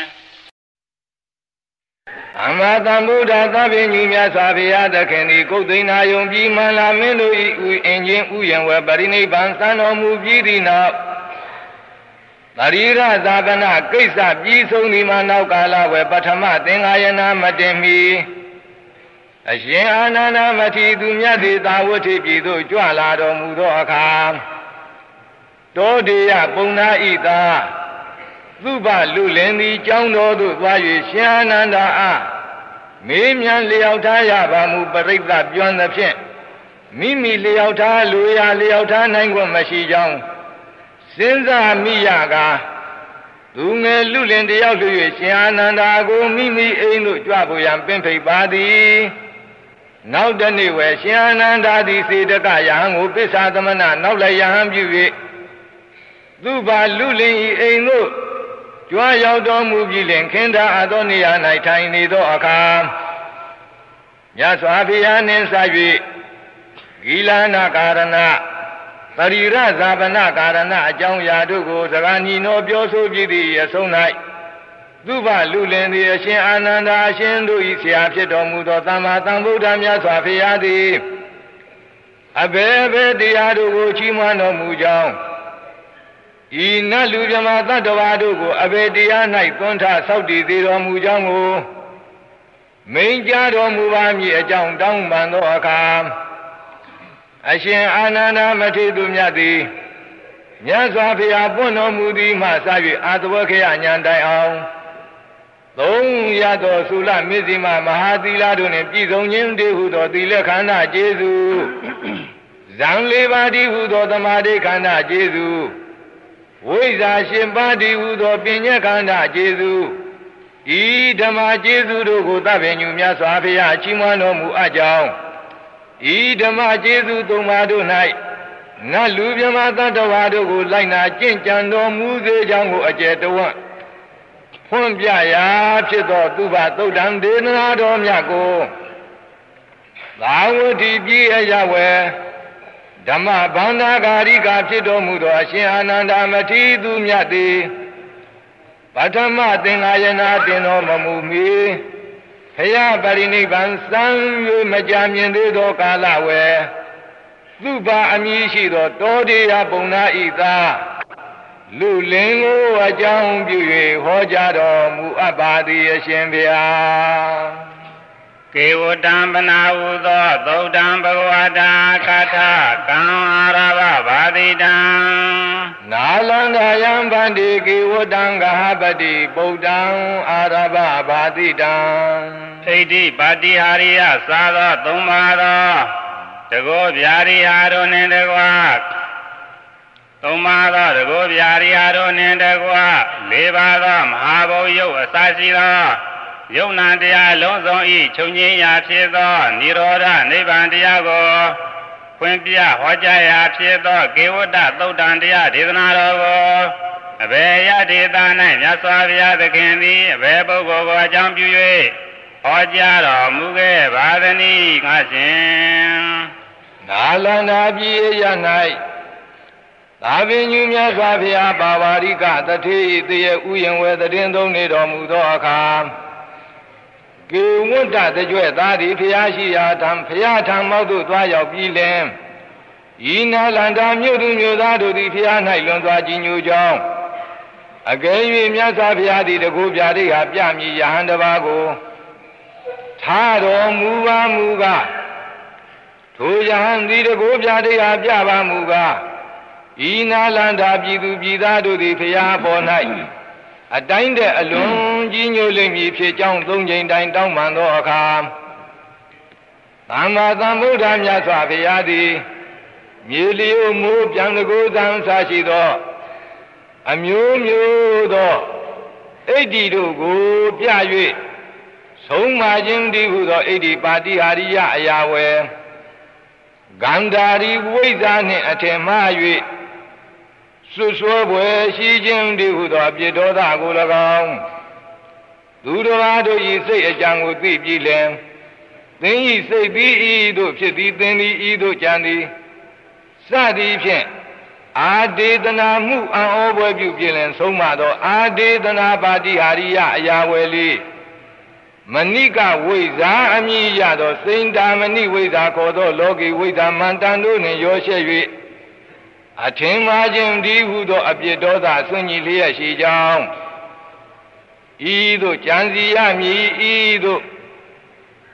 အမတံဗုဒ္ဓသဗ္ဗညုမြတ်စွာဘုရားသခင်သည်ကုသိဏယုံပြီးမှန်လာမင်းတို့၏ဥအင်ချင်းဥယံဝယ်ပရိနိဗ္ဗာန်သံတော်မူပြီးသည့်နောက်ပရိရဇာကနာကိစ္စပြီးဆုံးသည်မှာနောက်ကာလဝယ်ပထမသင်္ဃာယနာမတင်မီအရှင်အာနန္ဒမထေရသူမြတ်သည်သာဝတိပြည်သို့ကြွလာတော်မူသောအခါတောတေယပုံနာဤသာသုဘလူလင်သည်ကျောင်းတော်သို့သွား၍ရှင်အာနန္ဒအားမေးမြန်းလျောက်ထားရပါမူပရိသတ်ပြောသဖြင့်မိမိလျောက်ထားလူရလျောက်ထားနိုင်ခွင့်မရှိကြောင်းစဉ်းစားမိရကားသူငယ်လူလင်တယောက်လူ၍ရှင်အာနန္ဒာကိုမိမိအိမ်သို့ကြွဖို့ရန်ပင်ဖိတ်ပါသည်နောက်တနေ့ဝယ်ရှင်အာနန္ဒာသည်စေတကယဟန်ကိုပစ္ဆာသမဏနောက်လည်းယဟန်ပြု၍သူဘာလူလင်၏အိမ်သို့ကြွရောက်တော်မူပြီးလင်ခင်းထားအပ်သောနေရာ၌ထိုင်နေသောအခါမြတ်စွာဘုရားနှင့်စ၍ဂီလနာကာရဏပရိရဇာပနကာရဏအကြောင်းအရာတို့ကိုစကားညီနောပြောဆိုပြီးသည့်အဆုံး၌သူဘလူလင်သည်အရှင်အာနန္ဒာအရှင်တို့၏ဆရာဖြစ်တော်မူသောသမ္မာသမ္ဗုဒ္ဓမြတ်စွာဘုရားသည်အဘယ်ဘယ်တရားတို့ကိုချီးမွမ်းတော်မူကြောင်းဤနတ်လူမြမသတ္တဝါတို့ကိုအဘယ်တရား၌သွန်ထဆောက်တည်သေးတော်မူကြောင်းကိုမိန့်ကြားတော်မူပါမည်အကြောင်းတောင်းပန်သောအခါအရှင်အာနန္ဒမထေရသူမြတ်သည်မြတ်စွာဘုရားပွင့်တော်မူသည်မှစ၍အာသဝခေယညာတိုင်အောင်သုံးရသောသုလမေဇိမမဟာသီလတို့နှင့်ပြည့်စုံခြင်းတည်းဟုသောသီလခန္ဓာကျေစုဇံလေးပါးတည်းဟုသောသမာဓိခန္ဓာကျေစုဝိဇ္ဇာရှင်ပါးတည်းဟုသောပညာခန္ဓာကျေစုဤဓမ္မကျေစုတို့ကိုသဗ္ဗညုမြတ်စွာဘုရားချီးမွမ်းတော်မူအပ်ကြောင်းဤဓမ္မကျေစုသုံးပါးတို့၌နတ်လူမြမသတ္တဝါတို့ကိုလိုက်နာကျင့်ကြံတော်မူစေကြောင်းကိုအကျယ်တဝန့်ဖွင့်ပြရာဖြစ်သောသူဘသုတ်တံဒေသနာတော်မြတ်ကိုသာဝတိပြည်အရဝေဓမ္မဗန္ဓာဂါရိကဖြစ်တော်မူသောအရှင်အာနန္ဒမထေရသူမြတ်သည်ပထမသင်္ဃာယနာတင်တော်မမူမီဘုရားပရိနိဗ္ဗာန်စံ၍မကြာမြင်သေးသောကာလဝေသူပါအမည်ရှိသောတောတေယပုံနာဤသာလူလင်ကိုအကြောင်းပြု၍ဟောကြားတော်မူအပ်ပါသည်အရှင်ဘုရားကေဝတံပနာဟုသောသုတ်တံဘဂဝတာကာထကံအာရဘဘာတိတံနာလန္ဒယံဗန္တိကေဝတံဂဟပတိပုဒ္ဒံအာရဘဘာတိတံဣတိပါတိဟာရိယသာသောသုံးပါးသောတကောဗျာရိဟာတို့နှင့်တကွာသုံးပါးသောတကောဗျာရိဟာတို့နှင့်တကွာလေးပါးသောမဟာဘုတ်ယုတ်အစရှိသောယုံနာတရားလုံးစုံဤချုပ်ငြိမ်းရာဖြစ်သောនិရောဓနိဗ္ဗာန်တရားကိုဖွင့်ပြဟောကြားရာဖြစ်သောကေဝတ္တသုတ်တံတရားဒေသနာတော်ကိုအဘယ်ယဒေသ၌မြတ်စွာဘုရားသခင်သည်အဘယ်ပုဂ္ဂိုလ်ကိုအကြောင်းပြု၍ဟောကြားတော်မူခဲ့ပါသနည်းငါရှင်နာလန္ဒာပြည်ရ၌သာပင်ညူမြတ်စွာဘုရားပါဝါရိကတထေဤတရေဥယျံဝေတည်သုံးနေတော်မူသောအခါကေဝတ္တတကြွသားသည်ဖျားရှိရာထံဖျားထံမောက်သို့သွားရောက်ပြီးလင်ဤနာလန္ဒာမြို့သူမြို့သားတို့သည်ဖျား၌လွန်သွားကြည်ညိုကြောင်းအကယ်၍မြတ်စွာဘုရားသည်တကူပြတိဟာပြမည်ယဟန်တစ်ပါးကိုထားတော်မူပါမူကားထိုယဟန်သည်တကူပြတိဟာပြပါမူကားဤနာလန္ဒာပြည်သူပြည်သားတို့သည်ဖျားပေါ်၌အတိုင်းတဲ့အလွန်ကြီးညိုလိမ့်မည်ဖြစ်ကြောင်းသုံးချိန်တိုင်တောင်းပန်သောအခါသမ္မာသမ္ဗုဒ္ဓမြတ်စွာဘုရားသည်မြေလျို့မိုးပြန်တကူသံဆာရှိသောအမျိုးမျိုးသောဣတ္တိတို့ကိုပြ၍ဆုံးမခြင်းတည်းဟုသောဣတ္တိပါတိဟာရိယအရာဝေဂန္ဓာရီဝိဇ္ဇာနှင့်အထင်မှား၍စွဆွဲပွဲရှိခြင်းတည်းဟုသောအပြစ်ဒေါသကို၎င်းသူတော်ဘာတို့၏စိတ်အကြံကိုသိပြီးလင်သင်၏စိတ်သည်ဤသို့ဖြစ်သည်သင်သည်ဤသို့ကြံသည်စသည်ဖြင့်အာဒေသနာမှုအံ့ဩပွဲပြုပြင်လင်ဆုံးမသောအာဒေသနာပါတိဟာရိယအရာဝယ်လေးမဏိကဝိဇ္ဇာအမည်ရသောစိန္ဒာမဏိဝိဇ္ဇာခေါ်သောလောကီဝိဇ္ဇာမန္တန်တို့နှင့်ရောရှက်၍အထင်မှားခြင်းဒီဟုသောအပြစ်ဒေါသဆွညည်လျက်ရှိကြောင်းဤသို့ကြံစီရမည်ဤသို့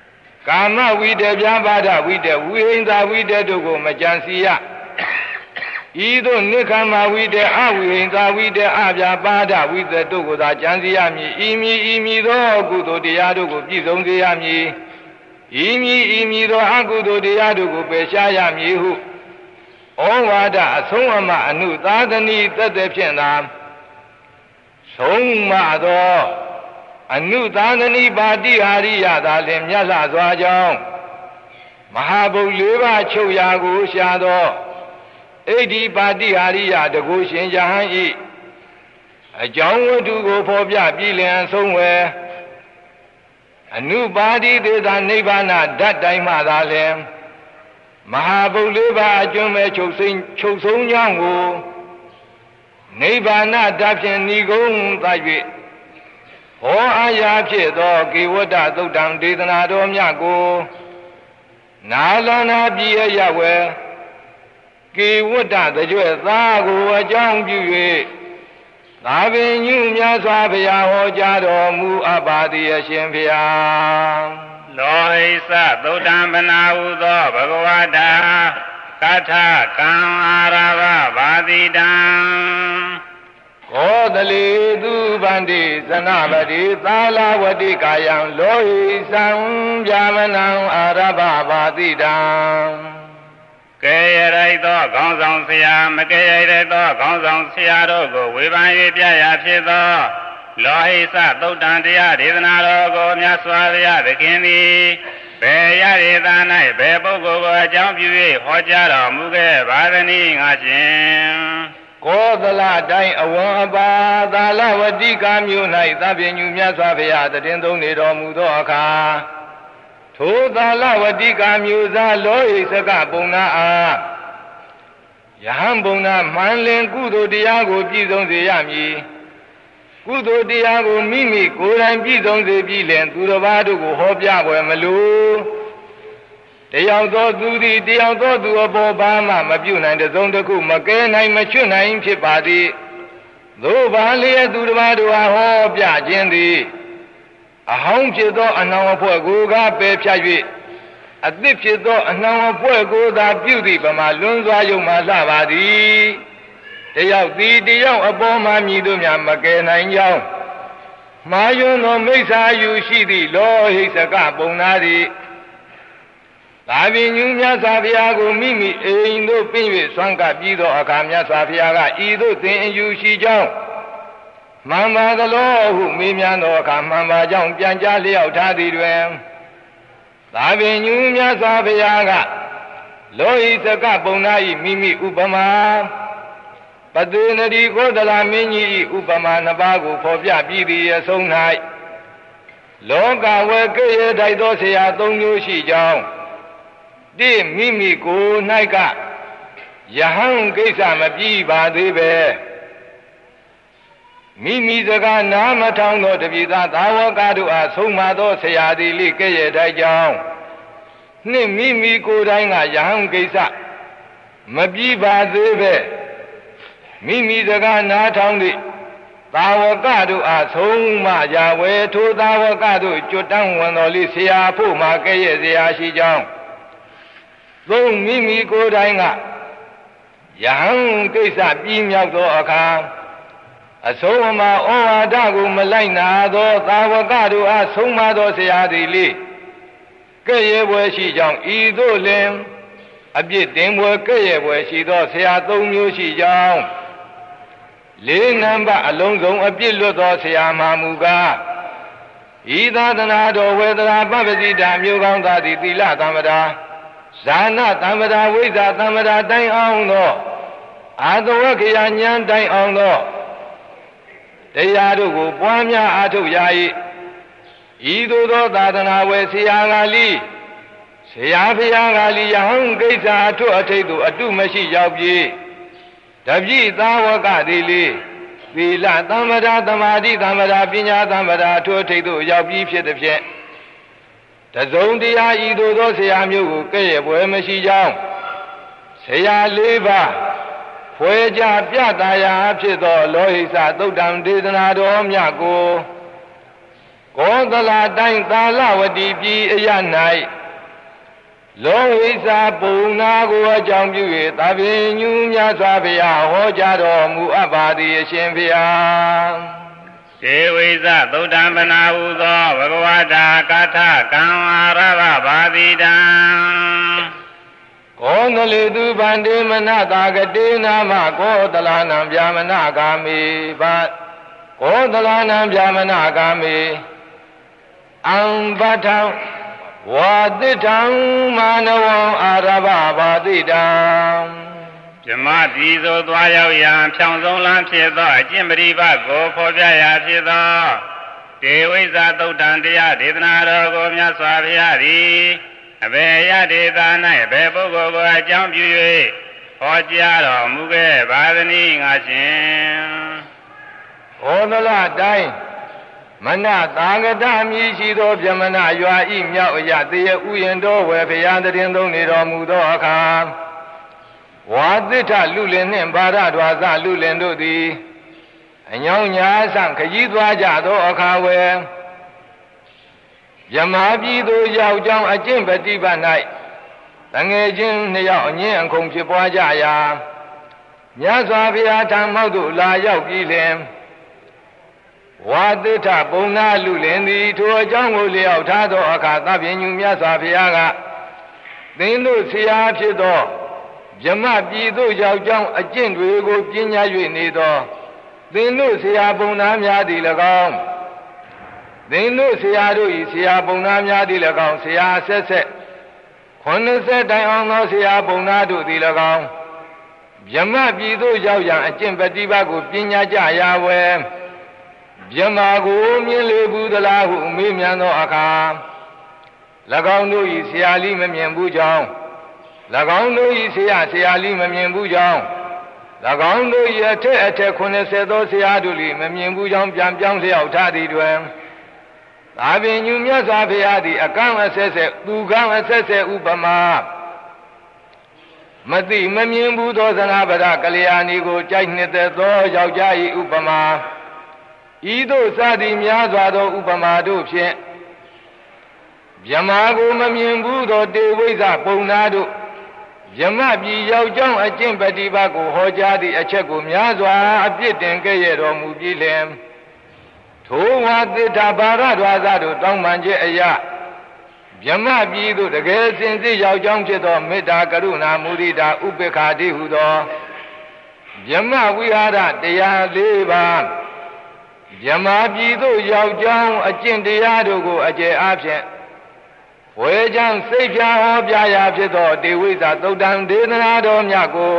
ကာမဝိတ္တပြာပါဒဝိတ္တဝိဟိန္ဒဝိတ္တတို့ကိုမကြံစီရဤသို့နိခမဝိတ္တအဝိဟိန္ဒဝိတ္တအပြာပါဒဝိတ္တတို့ကိုသာကြံစီရမည်ဤမည်ဤမည်သောကုသိုလ်တရားတို့ကိုပြည့်စုံစေရမည်ဤမည်ဤမည်သောအကုသိုလ်တရားတို့ကိုပယ်ရှားရမည်ဟုဩဝါဒအဆုံးအမအနုသာသနီတသက်ဖြင့်သာဆုံးမသောအနုသာသနီပါတိဟာရိယသာလင်မြတ်လှစွာကြောင်းမဟာဘုတ်လေးပါးချုပ်ရာကိုရှာသောဣတိပါတိဟာရိယတကုရှင်ယဟန်ဤအကြောင်းဝတ္ထုကိုဖော်ပြပြီးလျင်ဆုံးဝယ်အနုပါတိသေသာနိဗ္ဗာန်ဓာတ်တိုင်းမှသာလင်မဟာဘုတ်လေးပါးအကျွမ်းမဲ့ချုပ်စိမ့်ချုပ်ဆုံးကြောင်းကိုနိဗ္ဗာန်ဓာတ်ဖြင့်ဏိဂုံးသ၍ဟောအားရဖြစ်သောကေဝတ္တသုတ်တံဒေသနာတော်မြတ်ကိုနာလနာပြည့်ရဝဲကေဝတ္တတကြွယ်သားကိုအကြောင်းပြု၍သာပင်ညုမြတ်စွာဘုရားဟောကြားတော်မူအပ်ပါသည်အရှင်ဘုရားလောဟိသသုတ်တံပနာဟုသောဘဂဝတာကထာကံအာရဘဘာတိတံကောသလေသူဗန္တိသနပတိသာလဝတိကာယံလောဟိသံဗျာမနံအာရဘဘာတိတံကဲရရိုက်သောခေါင်းဆောင်ဆရာမကဲရရိုက်သောခေါင်းဆောင်ဆရာတို့ကိုဝေဖန်၍ပြရာဖြစ်သောလောဟိသသုတ်တံတရားဒေသနာတော်ကိုမြတ်စွာဘုရားသခင်သည်ဘယ်ရရေသာ၌ဘယ်ပုဂ္ဂိုလ်ကိုအကြောင်းပြု၍ဟောကြားတော်မူခဲ့ပါသနည်းငါရှင်ကောသလတိုင်းအဝံအပါသာလဝတိကာမြို့၌သဗ္ဗညုမြတ်စွာဘုရားတည်သုံးနေတော်မူသောအခါထိုသာလဝတိကာမြို့သားလောဟိစကပုံနာအားယဟန်ပုံနာမှန်လင်ကုသိုလ်တရားကိုပြည့်စုံစေရမည်ကုသိုလ်တရားကိုမိမိကိုယ်တိုင်ပြည့်စုံစေပြီးလင်သူတစ်ပါးတို့ကိုဟောပြပွဲမလိုတယောက်သောသူသည်တယောက်သောသူအပေါ်ဘာမှမပြုနိုင်တစုံတစ်ခုမကဲနိုင်မချွတ်နိုင်ဖြစ်ပါသည်သို့ပါလျက်သူတစ်ပါးတို့ဟာဟောပြခြင်းသည်အဟောင်းဖြစ်သောအနှောင်အဖွဲ့ကိုကပယ်ဖြတ်၍အသစ်ဖြစ်သောအနှောင်အဖွဲ့ကိုသာပြုသည့်ပမာလွန်စွာယုံမှလှပါသည်တယောက်သည်တယောက်အပေါ်မှမြည်တို့များမကယ်နိုင်ကြောင်းမှားယွန်းသောမိစ္ဆာယူရှိသည့်လောဟိစကပုံနာသည်သာပင်ညူမြတ်စွာဘုရားကိုမိမိအိမ်သို့ပင့်၍ဆွမ်းကပ်ပြီးသောအခါမြတ်စွာဘုရားကဤသို့သင်အယူရှိကြောင်းမှန်ပါသလောဟုမေးမြန်းသောအခါမှန်ပါကြောင်းပြန်ကြားလျောက်ထားသည်တွင်သာပင်ညူမြတ်စွာဘုရားကလောဟိစကပုံနာ၏မိမိဥပမာပတိနတိကောသလမင်းကြီး၏ဥပမာနှစ်ပါးကိုဖော်ပြပြီးသည်အဆုံး၌လောကဝေကရေတိုက်သောဆရာသုံးမျိုးရှိကြောင်းတိမိမိကိုယ်၌ကယဟန်ကိစ္စမပြီးပါသေးပဲမိမိစကားနားမထောင်သောတပိသားသာဝကတို့အားဆုံးမသောဆရာသည်လိကဲ့ရဲ့တိုက်ကြောင်းနှင့်မိမိကိုယ်တိုင်းကယဟန်ကိစ္စမပြီးပါသေးပဲမိမိစကားနားထောင်သည့်သာဝကတို့အားဆုံးမကြဝဲထိုသာဝကတို့ကျွတ်တန်းဝင်တော်လိဆရာဖို့မှာကဲ့ရဲ့ဆရာရှိကြောင်းသုံးမိမိကိုယ်တိုင်းကယဟန်ကိစ္စပြီးမြောက်သောအခါအဆုံးအမဩဝါဒကိုမလိုက်နာသောသာဝကတို့အားဆုံးမသောဆရာသည်လေကဲ့ရဲ့ပွဲရှိကြောင်းဤသို့လင်အပြစ်တင်ပွဲကဲ့ရဲ့ပွဲရှိသောဆရာသုံးမျိုးရှိကြောင်းလေးနံပါတ်အလုံးစုံအပြစ်လွတ်သောဆရာမှမူကားဤသာသနာတော်ဝေဒရာပပ္ပတိတာမျိုးကောင်းသားသည်သီလသမ္ပဒါဇာနာသမ္ပဒါဝိဇ္ဇာသမ္ပဒါတိုင်းအောင်သောအာသဝခေယဉာဏ်တိုင်းအောင်သောတရားတို့ကိုပွားများအားထုတ်ရ၏ဤသို့သောသာသနာဝေဆရာကလိဆရာဖျားကလိယဟန်ကိစ္စအထွတ်အထိပ်သို့အတုမရှိရောက်ပြေတပိသာဝကသည်လေသီလသမ္ပဒါသမာဓိသမ္ပဒါပညာသမ္ပဒါအထွတ်အထိပ်သို့ရောက်ပြီးဖြစ်သည်ဖြင့်တစုံတရားဤသို့သောဆရာမျိုးကိုကဲ့ရဲ့ပွဲမရှိကြောင်းဆရာလေးပါးဖွယ်ကြပြတာရာဖြစ်သောလောဟိစသုတ်တံဒေသနာတော်မြတ်ကိုကောသလတိုင်းသာလဝတီပြည်အရ၌လောဟိစာပုံနာကိုအကြောင်းပြု၍သဗ္ဗညုမြတ်စွာဘုရားဟောကြားတော်မူအပ်ပါသည်အရှင်ဘုရားေဝိဇသုဒ္ဓံပနာဟုသောဘဂဝတာကာထကံအာရဘဘာတိတံကောသလေသူဗန္တိမနတာကတိနာမကောသလနံဗျာမနကာမိဘကောသလနံဗျာမနကာမိအံပထံဝါတိတံမာနဝံအာရဘဘာတိတံဓမ္မပြည်သို့သွားရောက်ရန်ဖြောင်းဆုံးလမ်းဖြစ်သောအကျင့်ပရိပတ်ကိုဖော်ပြရာဖြစ်သောဒေဝိဇသုတ်တံတရားဒေသနာတော်ကိုမြတ်စွာဘုရားသည်အဘယ်ရဒေသ၌အဘယ်ပုဂ္ဂိုလ်ကိုအကြောင်းပြု၍ဟောကြားတော်မူခဲ့ပါသနည်းငါရှင်ဟောသလတိုင်းမနသာဂတမြည်ရှိသောဗြဟ္မဏရွာဤမြောက်အရတရဥယျင်တော်ဝယ်ဘုရားတည်သုံးနေတော်မူသောအခါဝါသစ္ထလူလင်နှင့်ဗာရဒွါစလူလင်တို့သည်အညောင်းညာဆံခကြီးသွားကြသောအခါဝယ်ယမပြည်သို့ရောက်ကြောင်းအကျင့်ပฏิပတ်၌တငယ်ချင်းနှစ်ယောက်အငင်းအခုံဖြစ်ပွားကြရာမြတ်စွာဘုရားထံမောက်သို့လာရောက်ပြီးလင်ဝါသစ္ထပုံနာလူလင်သည်ထိုအကြောင်းကိုလျောက်ထားသောအခါသဗ္ဗညုမြတ်စွာဘုရားကသင်တို့ဆရာဖြစ်သောဗြဟ္မပြည်သို့ရောက်ကြောင်းအကျင့်တွေကိုပညာ၍နေသောသင်တို့ဆရာပုံနာများသည်၎င်းသင်တို့ဆရာတို့၏ဆရာပုံနာများသည်၎င်းဆရာဆက်ဆက်ခုနှစ်ဆက်တိုင်အောင်သောဆရာပုံနာတို့သည်၎င်းဗြဟ္မပြည်သို့ရောက်ရန်အကျင့်ပฏิပတ်ကိုပညာကြရာဝယ်ဗြဟ္မာကိုမြင်လေဘူးသလားဟုမေးမြန်းသောအခါ၎င်းတို့၏ဆရာလိမမြင်ဘူးကြောင်း၎င်းတို့၏ဆရာဆရာလိမမြင်ဘူးကြောင်း၎င်းတို့၏အထက်အထက်ခုနှစ်ဆယ်သောဆရာတို့လိမမြင်ဘူးကြောင်းပြန်ပြောင်းလျောက်ထားသည်တွင်သာပင်ညုမြတ်စွာဘုရားသည်အကန့်အဆက်ဆက်သူကန့်အဆက်ဆက်ဥပမာမသိမမြင်ဘူးသောသနာပဒကလျာဏီကိုကြိုက်နှစ်သက်သောယောက်ျား၏ဥပမာဤသို့စသည်များစွာသောဥပမာတို့ဖြင့်ဗြဟ္မာကိုမမြင်ဘူးသောတေဝိဇ္ဇပုံနာတို့ဗြဟ္မပြည်ရောက်ကြောင်းအကျင့်ပฏิပတ်ကိုဟောကြားသည့်အချက်ကိုများစွာအပြစ်တင်ခဲ့ရတော်မူပြီးလျှင်ထိုဝါသစ္စာဘာရဒွါစတို့တောင်းပန်ခြင်းအရာဗြဟ္မပြည်သို့တကယ်စင်စစ်ရောက်ကြောင်းဖြစ်သောမေတ္တာကရုဏာမုဒိတာဥပေက္ခတိဟုသောဗြဟ္မဝိဟာရတရားလေးပါးဗြဟ္မာပြည်သို့ရောက်ကြောင်းအကျင့်တရားတို့ကိုအကျယ်အားဖြင့်ဝေချံစိတ်ဖြာဟောပြရာဖြစ်သောတေဝိဇ္ဇသုတ်တံဒေသနာတော်မြတ်ကို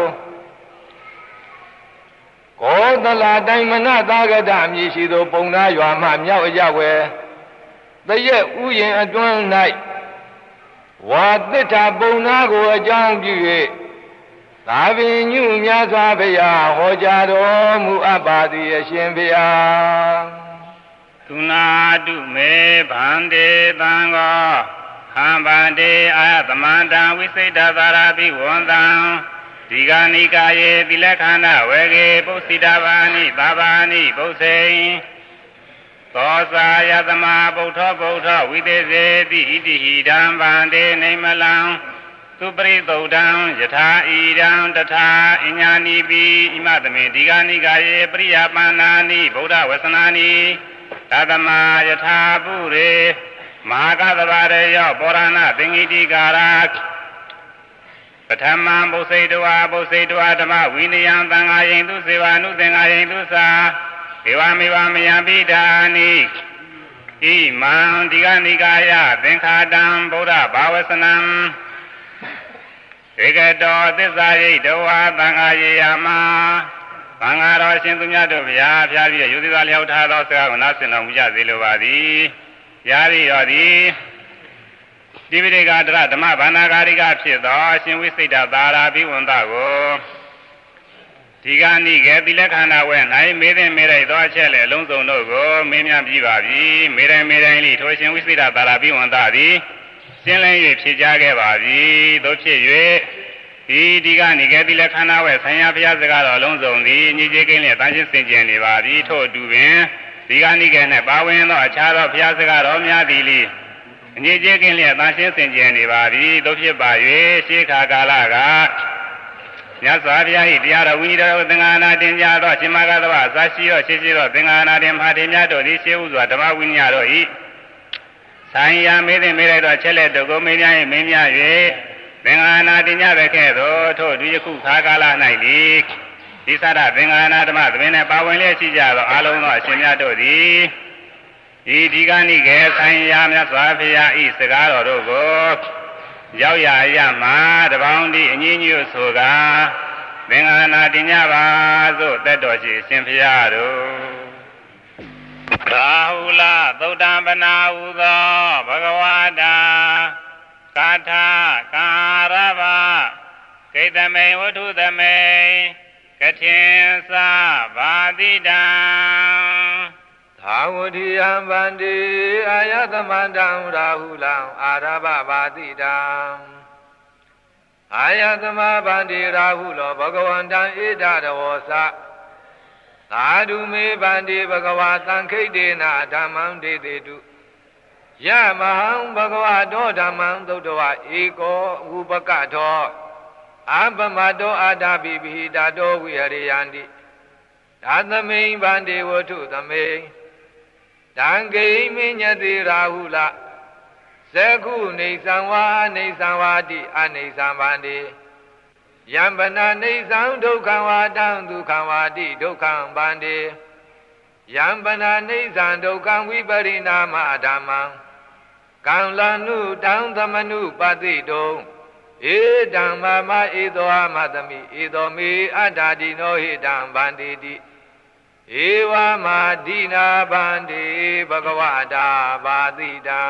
ကောသလတိုင်းမနသာဂတအမည်ရှိသောပုံနာရွာမှမြောက်အရဝယ်တရက်ဥယျင်အတွင်း၌ဝါသစ္စာပုံနာကိုအကြောင်းပြု၍သာပင်ညုမြတ်စွာဘုရားဟောကြားတော်မူအပ်ပါသည်အရှင်ဘုရားသုနာတုမေဗန္တေသံဃောဟံဗန္တေအာသမန္တံဝိစိတသာရပိဝန္တံဒီဂာနိကာယေတိလခဏဝေကေပုစိတဘာနိသာဘာနိပုစေသောစာယသမဗုဒ္ဓဗုဒ္ဓဝိသေစေတိဣတိဟိဓမ္ဗန္တေနေမလံသူပရိသုဒ္ဓံယထာဣဒံတထာအညာနိပိဣမသမေဒီဂာနိကာယေပရိယပန္နာနိဗုဒ္ဓဝဆနာနိသတမယထာပုရေမဟာကသဘာရေယောပောရဏသင်္ကိတိကာရပထမံဘုစိတဝါဘုစိတဝါဓမ္မဝိနယံသံဃာယိန်သူစေဝနုသင်္ဃာယိန်သူသာဒေဝမေဝမယံပိဒါနိဣမံဒီဂနိကာယသင်္ခါတံဗုဒ္ဓဘာဝဆနံဧကတောသစ္စာရိတဝါသံဃာယေယမသံဃာတော်ရှင်သူများတို့ဗျာဖျားပြီးရုပ်သစ္စာလျောက်ထားသောစကားကိုနားဆင်တော်မူကြစေလိုပါသည်ယာရိတော်သည်တိပိဋကတရဓမ္မဗန္နာဂာရိကဖြစ်သောအရှင်ဝိစိတသာရာဘိဝန္တကိုဒီကနေ့ကတိလက္ခဏာဝဲ၌မေးတဲ့မေးလိုက်သောအချက်လေအလုံးစုံတို့ကိုမေးမြန်းပြီးပါပြီမေးတိုင်းမေးတိုင်းလိထိုရှင်ဝိစိတသာရာဘိဝန္တသည်ရှင်းလင်း၍ဖြေကြားခဲ့ပါပြီတို့ဖြစ်၍ဒီဒီကနေ့ကတိလက္ခဏာဝဲဆံရဘုရားစကားတော်အလုံးစုံသည်ညီကျေကိန်းလျက်တန်ရှင်းစင်ကြယ်နေပါပြီထို့အတူပင်ဒီကနိကေနဲ့ပါဝင်သောအခြားသောဘုရားစကားတော်များသည်လေအငြိကျေကင်းလျက်တန်ရှင်းစင်ကြယ်နေပါသည်တို့ဖြစ်ပါ၍ရှေးခါကာလကမြတ်စွာဘုရား၏တရားတော်ဝိနည်းတော်သင်္ဃာနာတင်ကြသောရှင်မဂ္ဂသဗ္ဗအစရှိသောရှိရှိသောသင်္ဃာနာတင်မဟာတေများတို့သည်ရှေးဥစွာဓမ္မဝိနည်းတော်၏ဆိုင်ရာမေးသည်မေးလိုက်သောချက်လက်တို့ကိုမေးများ၏မေးများ၍သင်္ဃာနာတင်ကြပဲခဲ့သောထို့ဒီယခုခါကာလ၌လေဒီသရသင်္ဃာနာဓမ္မသမင်းနဲ့ပါဝင်လျက်ရှိကြသောအလုံးသောအရှင်များတို့သည်ဤဒီကနိကေဆိုင်ရာမြတ်စွာဘုရားဤစကားတော်တို့ကိုရောက်ရရမှာတပေါင်းဒီအငြင်းညွတ်ဆိုကာသင်္ဃာနာတင်ကြပါသို့တက်တော်ရှိရှင်ဘုရားတို့ရာဟုလသုတ္တံပနာဟုသောဘဂဝတာကာထာကာရဗဂိတမေဝတ္ထုသမေကထေသဘာတိတံသာဝတိယံဗန္တိအာယသမန္တံရာဟုလံအာရဗဘာတိတံအာယသမဗန္တိရာဟုလောဘဂဝန္တံဣဒရဝောသသာဓုမေဗန္တိဘဂဝါသံခိတေနဓမ္မံဒေတိတုယမဟံဘဂဝါတောဓမ္မံသုတ္တဝဧကောဝုပကတောအပမတောအာတာပိပိဟိတာတောဝိဟရိယန္တိသာသမိန်ဗန္တိဝတ္ထုသမိန်တံဂိမိညတိရာဟုလသကုနေသံဝါနေသံဝါတိအနေသံဗန္တိယံပနာနေသံဒုက္ခံဝါတံဒုက္ခံဝါတိဒုက္ခံဗန္တိယံပနာနေသံဒုက္ခံဝိပရိနာမဓမ္မံကံလနုတံသမနုပတိတုံဧတံမမဧသောအမသမိဧသောမေအတ္တာတိနောဟိတံဗန္တိတိဧဝမာဒိနာဗန္တိဘဂဝတာဘာတိတံ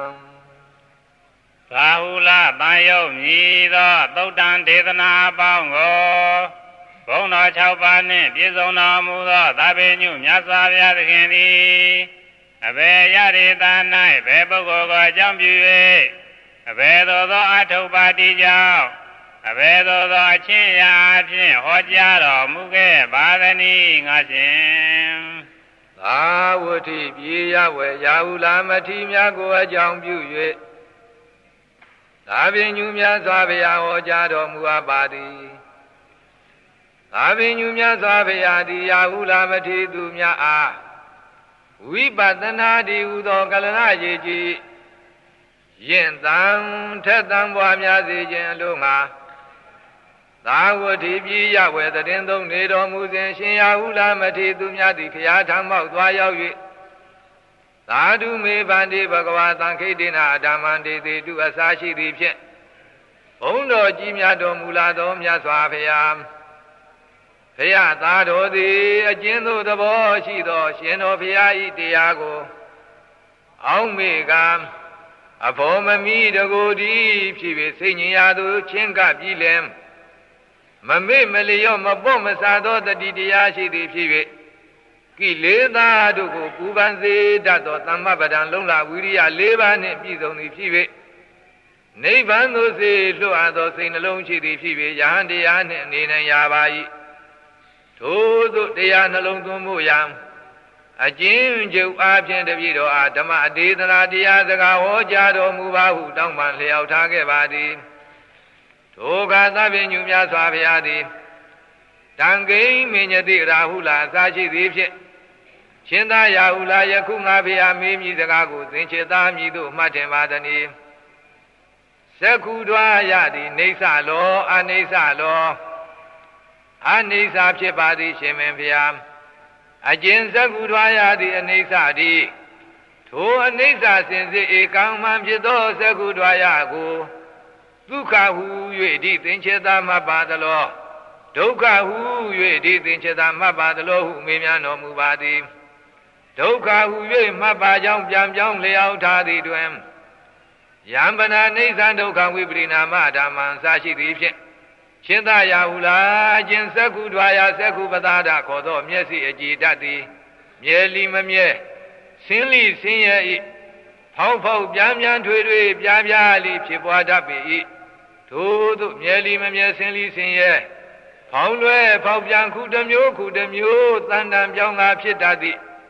ရာဟုလတန်ယုတ်မြည်သောသုတ်တံဒေသနာအပေါင်းကိုဘုန်းတော်၆ပါးနှင့်ပြည့်စုံတော်မူသောသဗ္ဗညုမြတ်စွာဘုရားသခင်သည်အဘယ်ရရေသာ၌ဘယ်ပုဂ္ဂိုလ်ကိုအကြောင်းပြု၍အဘယ်သို့သောအထုပ္ပါတိကြောင့်အဘယ်သို့သောအချင်းရာအဖြစ်ဟောကြားတော်မူခဲ့ပါသနည်းငါရှင်သာဝတိပြေရဝေရာဟုလာမတိများကိုအကြောင်းပြု၍သာပင်ညူများစွာဘုရားဟောကြားတော်မူအပ်ပါသည်သာပင်ညူများစွာဘုရားသည်ရာဟုလာမတိသူများအားဝိပဿနာတိဟူသောကလနာရည်ကြည်ယင့်တံထက်တံပွားများစေခြင်းအလို့ငါသာဝတိပြေရဝေတရင်သုံးနေတော်မူစဉ်ရှင်ရာဟုလာမတိသူများသည်ခရာထံမောက်သွားရောက်၍သာဓုမေဗန္တိဘဂဝါသံခိတေနဓမ္မံဒေတိတုအစာရှိသည်ဖြင့်ဘုန်းတော်ကြီးများတော်မူလာသောမြတ်စွာဘုရားဘုရားသားတော်သည်အကျဉ်းသို့သဘောရှိသောရှင်တော်ဘုရား၏တရားကိုအောက်မေကအဖို့မမီတကိုယ်ဒီဖြစ်ဖြစ်စိတ်ညင်ရာသို့ချင်းကပြီးလင်မမေ့မလျော့မပေါ့မစားသောတတိတရားရှိသည်ဖြစ်၍ကိလေသာတို့ကိုပူပန်စေတတ်သောသမ္မပဒံလုံလဝိရိယ၄ပါးနှင့်ပြည့်စုံသည်ဖြစ်၍နိဗ္ဗာန်သို့စေလွှတ်အပ်သောစိတ်နှလုံးရှိသည်ဖြစ်၍ယဟန်တရားနှင့်အနေနဲ့ရပါ၏ထို့သို့တရားနှလုံးသွင်းမှုရန်အကျဉ်းချုပ်အားဖြင့်တပည့်တော်အားဓမ္မဒေသနာတရားစကားဟောကြားတော်မူပါဟုတောင်းပန်လျှောက်ထားခဲ့ပါသည်ထိုအခါသဗ္ဗညုများစွာဘုရားသည်တံဂိမညတိရာဟုလာအစာရှိသည်ဖြင့်ရှင်သာရာဟုလာယခုငါဘုရားမေးမြည်စကားကိုသင်္ချေသားမြည်သို့မှတ်ထင်ပါသည်။သက္ခုတွားရသည်နေဆလောအနိစ္စလောအနိစ္စဖြစ်ပါသည်ရှင်မင်းဘုရားအကျဉ်သက္ခုတွားရသည်အနိစ္စသည်ထိုအနိစ္စစင်စစ်ဧကံမှန်ဖြစ်သောသက္ခုတွားရကိုဒုက္ခဟု၍ဒီသင်္ချေသားမှတ်ပါသလောဒုက္ခဟု၍ဒီသင်္ချေသားမှတ်ပါသလောဟုမေးမြန်းတော်မူပါသည်ဒုက္ခဟု၍မှတ်ပါကြောင်းပြန်ပြောင်းလျောက်ထားသည်တွင်ယံပနာနေသံဒုက္ခဝိပရိနာမဓမ္မံစာရှိသည်ဖြင့်ရှင်သာယာဟုလားအကျဉ်သက္ခုတွာယသက္ခုပသာဒခေါ်သောမျက်စိအကြည်တတ်သည်မြဲလီမမြဲဆင်းလိဆင်းရဲ၏ဖောက်ဖောက်ပြန်ပြန်ထွေထွေပြားပြားလိဖြစ်ပွားတတ်ပေ၏ထို့သို့မြဲလီမမြဲဆင်းလိဆင်းရဲဖောင်းလွဲဖောက်ပြန်ခုတစ်မျိုးခုတစ်မျိုးတန်တန်ပြောင်းသာဖြစ်တတ်သည်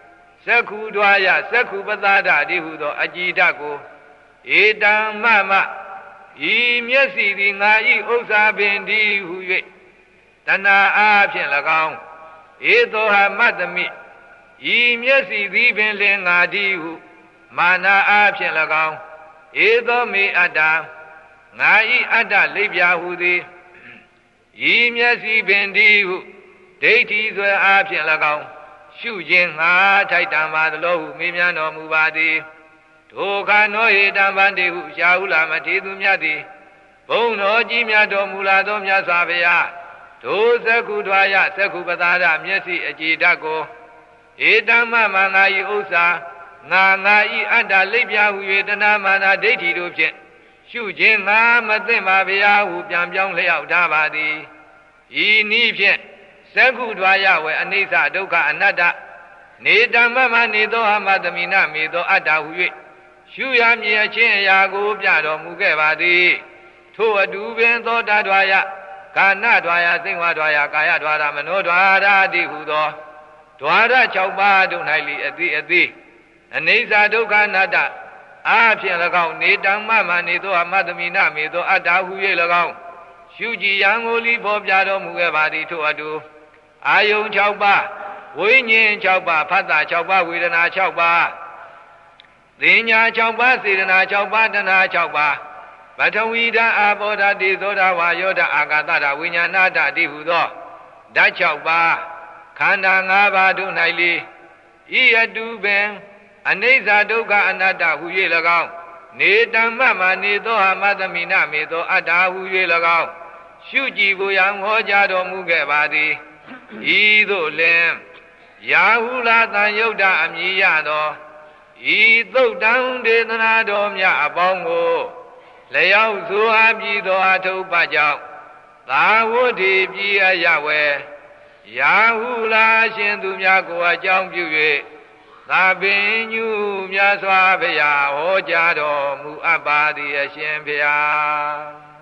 သက္ခုဒွါယသက္ခုပသဒတိဟုသောအကြည်ဓာတ်ကိုဧတံမမဤမျက်စိသည်ငါဤဥစ္စာပင်တည်းဟု၍တဏှာအားဖြင့်၎င်းဧသောဟမတ္တမိဤမျက်စိသည်ပင်လင်ငါတည်းဟုမာနာအားဖြင့်၎င်းဧသောမေအတ္တငါဤအတ္တလိပ်ပြဟုသည်ဤမျက်စိပင်တည်းဟုဒိဋ္ဌိဆွဲအားဖြင့်၎င်းရှုခြင်းငါထိုက်တံပါသလိုဟုမေးမြန်းတော်မူပါသည်ထိုခါနောဟေတံဗန္တိဟုရှာဟုလာမထေသူမြတ်သည်ဘုံတော်ကြီးမြတ်တော်မူလာသောမြတ်စွာဘုရားဒုသက္ခုထွာယသက္ခုပသာဒမျက်စိအကြည်ဓာတ်ကိုဧတံမမငါဤဥစ္စာငါငါဤအတ္တလိပ်ပြဟု၍တဏမာနာဒိဋ္ဌိတို့ဖြင့်ရှုခြင်းငါမသိပါဘုရားဟုပြန်ပြောင်းလျောက်ထားပါသည်ဤနည်းဖြင့်သက္ခုထွာယဝေအနိစ္စဒုက္ခအနတ္တနေတမမနေသောအမတမိနမေသောအတ္တဟု၍ရှုရမည်အချင်းအရာကိုပြတော်မူခဲ့ပါသည်ထိုအတူပင်သောတထွာယကာဏထွာယသိဝထွာယကာယထွာရမနောထွာရတိဟုသောထွာရ၆ပါးတို့၌လီအတိအတိအနိစ္စဒုက္ခအနတ္တအားဖြင့်၎င်းနေတမမနေသောအမတမိနမေသောအတ္တဟု၍၎င်းရှုကြည်ရန်ကိုလီဖော်ပြတော်မူခဲ့ပါသည်ထိုအတူအာယုံ၆ပါးဝိညာဉ်၆ပါးဖတ်တာ၆ပါးဝေဒနာ၆ပါးသင်ညာ၆ပါးစေတနာ၆ပါးတဏှာ၆ပါးပထဝီဓာအာဘောဓာတိသောဓာဝါယောဓာအာကာသဓာဝိညာဏဓာတိဟုသောဓာတ်၆ပါးခန္ဓာ၅ပါးတို့၌လေဤအတုပင်အနိစ္စဒုက္ခအနတ္တဟု၍၎င်းနေတမ္မမနေသောအမတမိနမေသောအတ္တဟု၍၎င်းရှုကြည်ကိုရန်ဟောကြားတော်မူခဲ့ပါသည်ဤသို့လင်ယာဟုလာတန်ယုတ်တအမည်ရသောဤသုတ်တံဒေသနာတော်မြတ်အပေါင်းကိုလျောက်ဆိုအားပြီးသောအထုပ်ပကြောင့်သာဝတ္တိပြည်အရဝေယာဟုလာရှင်သူများကိုအကြောင်းပြု၍သာပင်ညုမြတ်စွာဘုရားဟောကြားတော်မူအပ်ပါသည်အရှင်ဘုရား